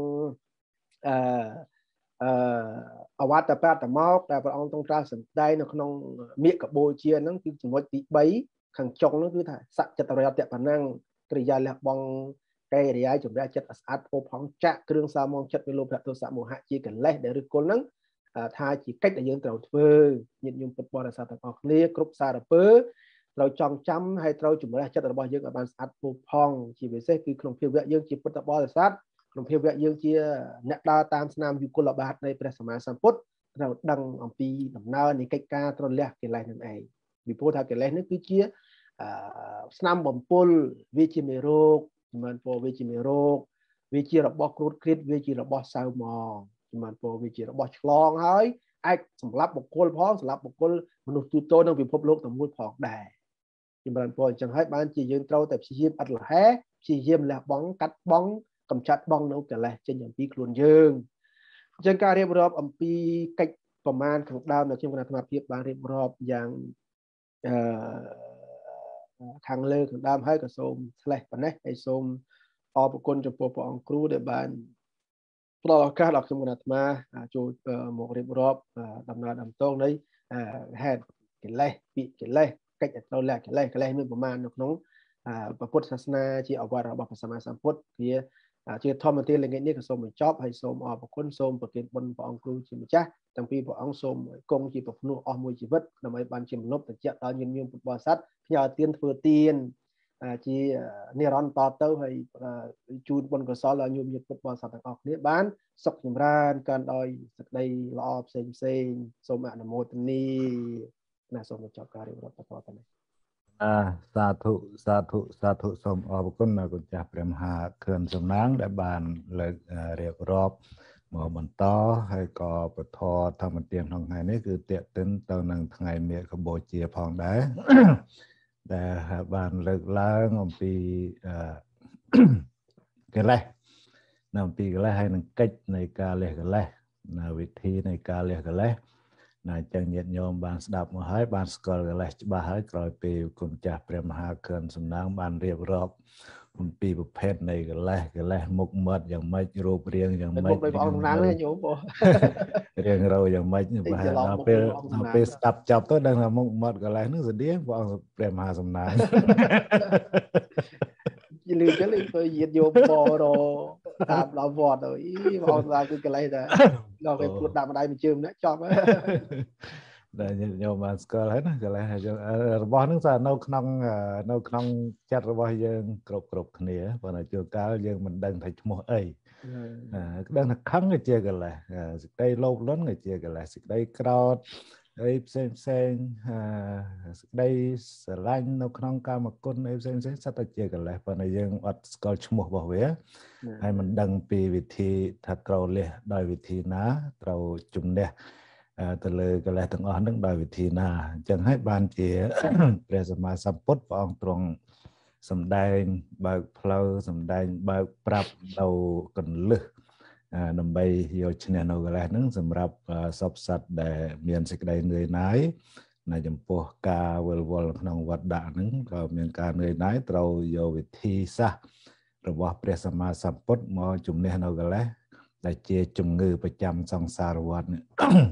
อวัตปาตมอกแต่พระองค์ต้องตรัสได้ในขนมเมียกับโบเชียนั่นคือสมมติใบขังจงนั่นคือถ่ายสัจจตระยะเตะปนังกริยาเล็บบองไกรยายจุดได้จัดอัดโอพองจะเครื่องสามองจัดเป็นโลภะตัวสามโมหะจีกันเล่เดี๋ยวรึคนนั้นทายจีcách đểยืนเต่าเฟื่อยินยมปบริษัทต่างออกเลี้ยกรุ๊ปซาเปื้อเราจองจำให้เราจุดได้จัดระบายยืนกับบางอัดโอพองจีเบเซ่คือขนมเพียวยืนจีปตบริษัทขนมเพียวยืนจีเนตดาตามสนามยุกุลบาทในประสมาสัมพุทธเราดังอัมพีดำเนินในกิจการตรวจเลือกเกลัยนั่นเองวิพูดถ้าเกลัยนั่นคือเชี่ยสนามบ่มปุลวิจิเมโรกมันโปวิจิเมโรกวิจิระบบครูดคริสวิจิระบบซาวมองมันโปวิจิระบบฉลองเฮ้ยไอ้สำหรับบุคคลพ้องสำหรับบุคคลมนุษย์ตัวโตนั่งพิภพโลกต่างมุดพอกได้มันโปจังให้บ้านจียืนเต้าแต่ชีเยี่ยมอัดละแห่ชีเยี่ยมแหลกบ้องกัดบ้องกำจัดบ้องนั่นกันเลยเช่นอย่างปีกลุนยืงจังการเรียบรอบอัมพีกิจประมาณของดาวในช่วงขณะทำงานเพียบบางเรียบรอบอย่างทางเลือกของดาวให้กับสมสไลป์ปนให้สมออกประกนจมปองครูเดบานปลอกการหลักช่วงขณะมาจูหมกเรียบรอบดำนาดำต้งในแฮดเกี่ยเล่ปีเกี่ยเล่กิจเราแหลกเกี่ยเล่มีประมาณน้องพระพุทธศาสนาที่เอาว่าเราบอกภาษาสัมพุทธที่ที่ทอมมันที่เรื่องนี้ก็สมเหมือนจ็อบให้สมออกคนสมประเก็บบนพระองค์ครูจิมจ้าตั้งปีพระองค์สมกงจีบพนุออกมวยจีวัดนำไปบันจิมนบแต่เจ้าตอนยืนยืนบริษัทพยาเตียนเฟื่อเตียนจีเนรอนต่อเต้าให้จูนบนกระสอบแล้วยืนยืนบริษัทต่างออกนี้บ้านสกยิมรานการดอยสักใดรอบเซ็งสมอนโมทนีน่าสมจับการเรียบร้อยต่อไปสาธุสาธุสาธุสมอบุญนะกุญแจเปรมหาเขื่อนสำนักได้บานเลยเรียกรอบหมอบนต่อให้ก่อปะทอทำมันเตียนทางไงนี่คือเตะตึ้นเตาหนังทางไงเมียขบโบเจียพองได้ แต่บานเลิกล้างอมปีกันไร nằm pi cái lẽ hay năng cách này cả lẽ cái lẽ là vị thi này cả lẽ cái lẽ là chẳng nhiệt nhôm ban đạp mà hái ban scroll cái lẽ ba hái rồi pi cùng chả prem ha cơn sum nang ban riệp rọp pi bộ phết này cái lẽ mục mậtอย่างmấyรูปเรียงอย่างmấy Một đời bọn nắng này nhổ bộ เรียงเราอย่างmấy và giờ lọt một đời bọn เอา nắng ไปตับจับตัวดังละมุกมัดก็แล้วนึกเสียงว่าเปรียมหาสำนัก chỉ lừa cái lừa tôi diệt vô bò rồi tạm lão vọt rồi bọn ra cái này là lo cái puột đạp ở đây mình chìm nữa chọn á ដែលយកបានស្គាល់ហើយណាកន្លែងរបស់ហ្នឹងថានៅក្នុងចិត្តរបស់យើងគ្រប់គ្នាប៉ុន្តែជួនកាលយើងមិនដឹងថាឈ្មោះអីដឹងថាខឹងជាកន្លែងសេចក្តីលោភលន់ជាកន្លែងសេចក្តីក្រោធអីផ្សេងសេចក្តីស្រឡាញ់នៅក្នុងកាមគុណអីផ្សេងសត្វតែជាកន្លែងប៉ុន្តែយើងអត់ស្គាល់ឈ្មោះរបស់វាហើយមិនដឹងពីវិធីថាត្រូវលះដោយវិធីណាត្រូវជំនះទៅលើកលេសទាំងអស់ហ្នឹងដោយវិធីណាអញ្ចឹងហើយបានជាព្រះសម្មាសម្ពុទ្ធព្រះអង្គទ្រង់សម្ដែងបើកផ្លូវសម្ដែងបើកប្រាប់នៅកន្លឹះដើម្បីយកឈ្នះនៅកលេសហ្នឹងសម្រាប់សពសត្វដែលមានសេចក្តីនឿយណាយនៅចំពោះការវិលវល់ក្នុងវត្តដាក់ហ្នឹងក៏មានការនឿយណាយត្រូវយកវិធីសាស្ត្ររបស់ព្រះសម្មាសម្ពុទ្ធមកជំនះនៅកលេសដែលជាជំងឺប្រចាំសង្សារវដ្តនេះ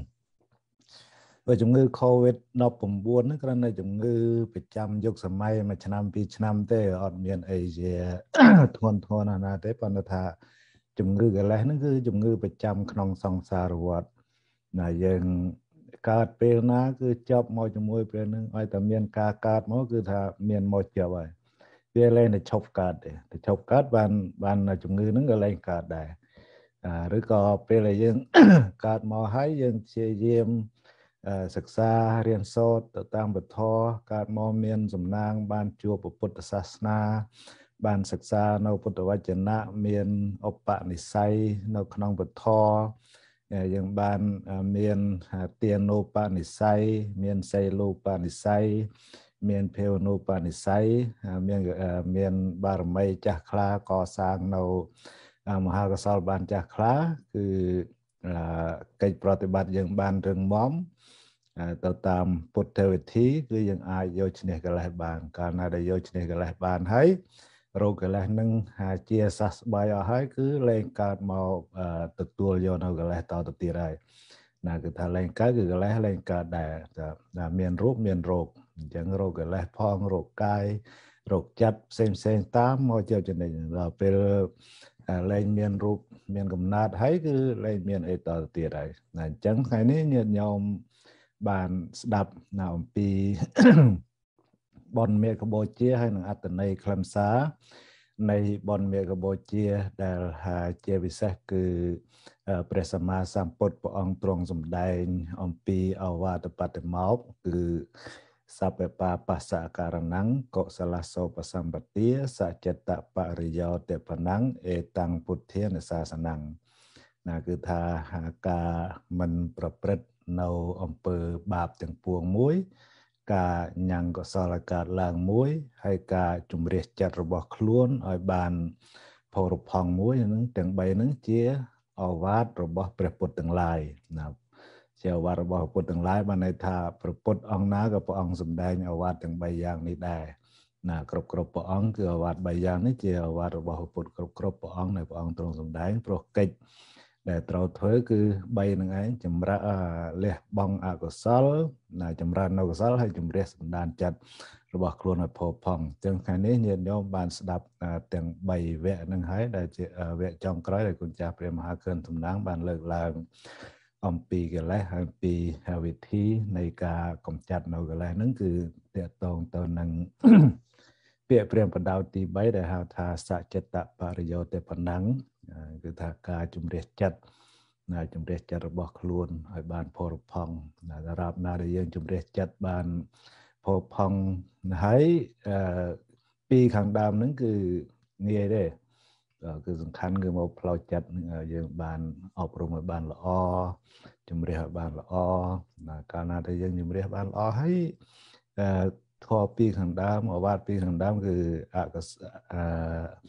ជំងឺ COVID-19 ហ្នឹងគ្រាន់តែជំងឺប្រចាំយុគសម័យមួយឆ្នាំពីរឆ្នាំទេអត់មានអីជាធ្ងន់ធ្ងរណាស់ទេប៉ុន្តែថាជំងឺកលេសហ្នឹងគឺជំងឺប្រចាំក្នុងសង្សារវដ្តណាយើងកើតពេលណាគឺជាប់មកជាមួយពេលហ្នឹងឲ្យតែមានការកើតមកគឺថាមានមកជាប់ហើយវាលែងតែឈប់កើតទេតែឈប់កើតបានជំងឺហ្នឹងក៏លែងកើតដែរឬក៏ពេលដែលយើងកើតមកហើយយើងព្យាយាមសិក្សារៀនសូត្រទៅតាមពធកើតមកមានសំណាងបានជួបពុទ្ធសាសនាបានសិក្សានៅពុទ្ធវចនៈមានឧបនិស្ស័យនៅក្នុងពធយើងបានមានទានោបនិស្ស័យមានសីលូបនិស្ស័យមានភាវនូបនិស្ស័យមានបារមីចាស់ខ្លាកសាងនៅមហាកុសលបានចាស់ខ្លាគឺកិច្ចប្រតិបត្តិយើងបានរឹងមាំទៅតាមពុទ្ធវិធីគឺយើងអាចយកឈ្នះកិលេសបានកាលណាដែលយកឈ្នះកិលេសបានហើយរោគកិលេសនឹងជាសះស្បើយអស់ហើយគឺលែងកើតមកទទួលយកនៅកិលេសតទៅទៀតហើយណាគឺថាលែងកើតគឺកិលេសលែងកើតដែរតែមានរូបមានរោគអញ្ចឹងរោគកិលេសផងរោគកាយរោគចិត្តផ្សេងតាមមកជាចំណេញដល់ពេលលែងមានរូបមានកំណត់ហើយគឺលែងមានអីតទៅទៀតហើយណាអញ្ចឹងថ្ងៃនេះញាតិញោមបានស្ដាប់នៅអំពីបុណ្យមេឃបូជាហើយនឹងអត្តន័យខ្លឹមសារនៃបុណ្យមេឃបូជាដែលជាពិសេសគឺព្រះសម្មាសម្ពុទ្ធព្រះអង្គទ្រង់សម្ដែងអំពីអវាទបតិមោខគឺសព្វបាបស្សករណੰកុសលសោបសម្បទាសច្ចតបរិយោទិបណੰអេតាំងពុទ្ធានសាសនੰណាគឺថាការមិនប្រព្រឹត្តនៅអំពើបាបទាំងពួងមួយការញ៉ាំងកុសលកើតឡើងមួយហើយការជំរះចិត្តរបស់ខ្លួនឲ្យបានផុរផង់មួយនឹងទាំង3នឹងជាអវាទរបស់ព្រះពុទ្ធទាំងឡាយណាជាអវាទរបស់ព្រះពុទ្ធទាំងឡាយបានន័យថាព្រះពុទ្ធអង្គណាក៏ព្រះអង្គសម្ដែងអវាទទាំង3យ៉ាងនេះដែរណាគ្រប់ព្រះអង្គគឺអវាទ3យ៉ាងនេះជាអវាទរបស់ព្រះពុទ្ធគ្រប់ព្រះអង្គដែលព្រះអង្គទ្រង់សម្ដែងព្រោះកិច្ចដែលត្រូវធ្វើគឺ3នឹងឯងចម្រើនលះបង់អកុសលណាចម្រើននៅកុសលហើយជំរះសន្តានចិត្តរបស់ខ្លួនឲ្យផុសផង់អញ្ចឹងថ្ងៃនេះញាតិញោមបានស្ដាប់ទាំង3វគ្គនឹងហើយដែលជាវគ្គចុងក្រោយដែលគុណចាស់ព្រះមហាក្រិនសំណាងបានលើកឡើងអំពីកិលេសហើយពីវិធីនៃការកម្ចាត់នៅកិលេសហ្នឹងគឺតកតងទៅនឹងពាក្យព្រាហ្មណ៍បដោតទី3ដែលហៅថាសច្ចតបរិយោទិបណੰគឺថាការជំរះចិត្តណាជំរះចិត្តរបស់ខ្លួនឲ្យបានផុរផង់ណាដរាបណាដែលយើងជំរះចិត្តបានផុរផង់ហើយពីខាងដើមហ្នឹងគឺងាយទេគឺសំខាន់គឺមកផ្លូវចិត្តយើងបានអប់រំឲ្យបានល្អជំរះឲ្យបានល្អណាកាលណាដែលយើងជំរះបានល្អហើយធម៌ពីខាងដើមអវាទពីខាងដើមគឺ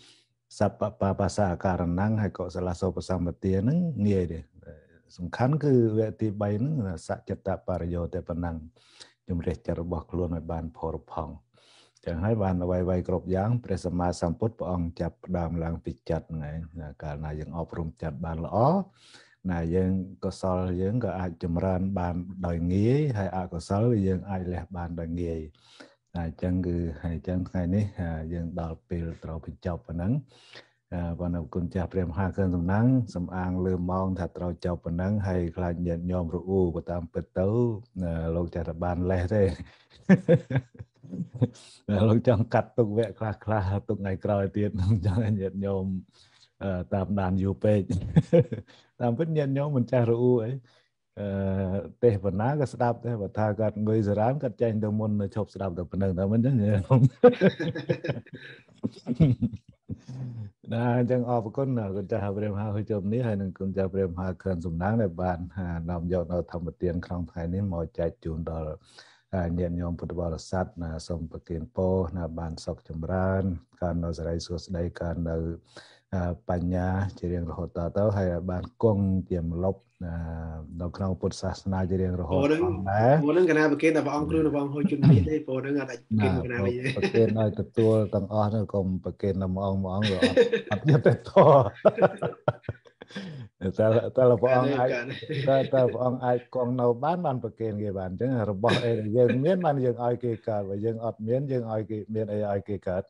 sắp bà bà xa cả năng hay có sẽ là số bà xăm bà tiền nâng nghe đi sung khăn cứ vệ tí bay nâng là sạ chất tạ bà rô tế bà năng chung rệt chả bọc luôn ở bàn phổ rụp hòng chẳng hay bàn vay vay gộp dáng presama samput bà ông chạp đàm làng phịch chặt ngay cả là dân ốp rung chặt bàn lõ là dân có sol dân có ai chùm ran bàn đòi nghĩa hay ai có sol dân ai lẹ bàn đòi nghĩa chẳng cứ hay chẳng ngày ní dân đòi bìl trâu phịch chọc bà nâng và nó cũng chạp rèm hai cơn tầm nắng xâm an lưu mong thật trâu chọc bà nâng hay là nhận nhôm rủ u của tam bịch tấu lúc chả bàn lẹ thế lúc trong cắt tục vẽ khá tục ngày còi tiết cho nên nhận nhôm tạm đàn dù bê tạm biết nhận nhôm mình chả rủ ấy tê và ná cái đạp thế và tha gạt người giờ rán cắt chanh đồng môn chụp đạp được phần nào mình nhớ không chẳng ọp con nào con chả bèm ha hơi chụp ní hay nên con chả bèm ha cơn dùng nắng để bàn làm dọn nó thầm một tiền không phải ní mọi chạy chuồn đó nhận nhôm phật bảo sát là sông bậc kiền po là bàn sọc chấm ran can nó giải số đây can làปัญญา chỉ riêng rồi ta tới hay bàn công tiềm lộc nó không phật sát na chỉ riêng rồi đấy bộ nâng cái nào bậc kiền là bà ông kêu là bà ông hồi chuẩn bị đấy bộ nâng là kiền cái nào vậy bậc kiền nói từ tua tầng o nó còn bậc kiền là mong rồi ấp nhất là to ta là ông ai con nào bán bậc kiền cái bàn chứ là bỏ dân miến ban dân ai kê cả và dân ọt miến dân ai kê miến ai kê cả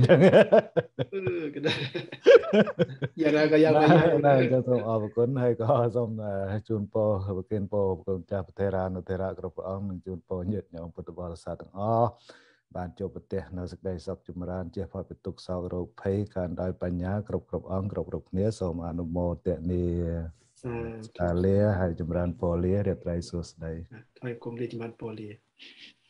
giờ này có giờ này cho tôi ở con hay có xong chun po bậc kiền po con cha thera group ông chun po nhiệt nhau Phật bảo sát bàn chụp bật nó sẽ đây sọc chụp ran chia phật bị tục sau rồi thấyการได้ปัญญากรบអង្គគ្រប់គ្នាសូមអនុមោទនាសាលាហើយចម្រើនពរលារៀបរយសួស្តីថ្វាយគុំរាជមន្ត្រីពរលា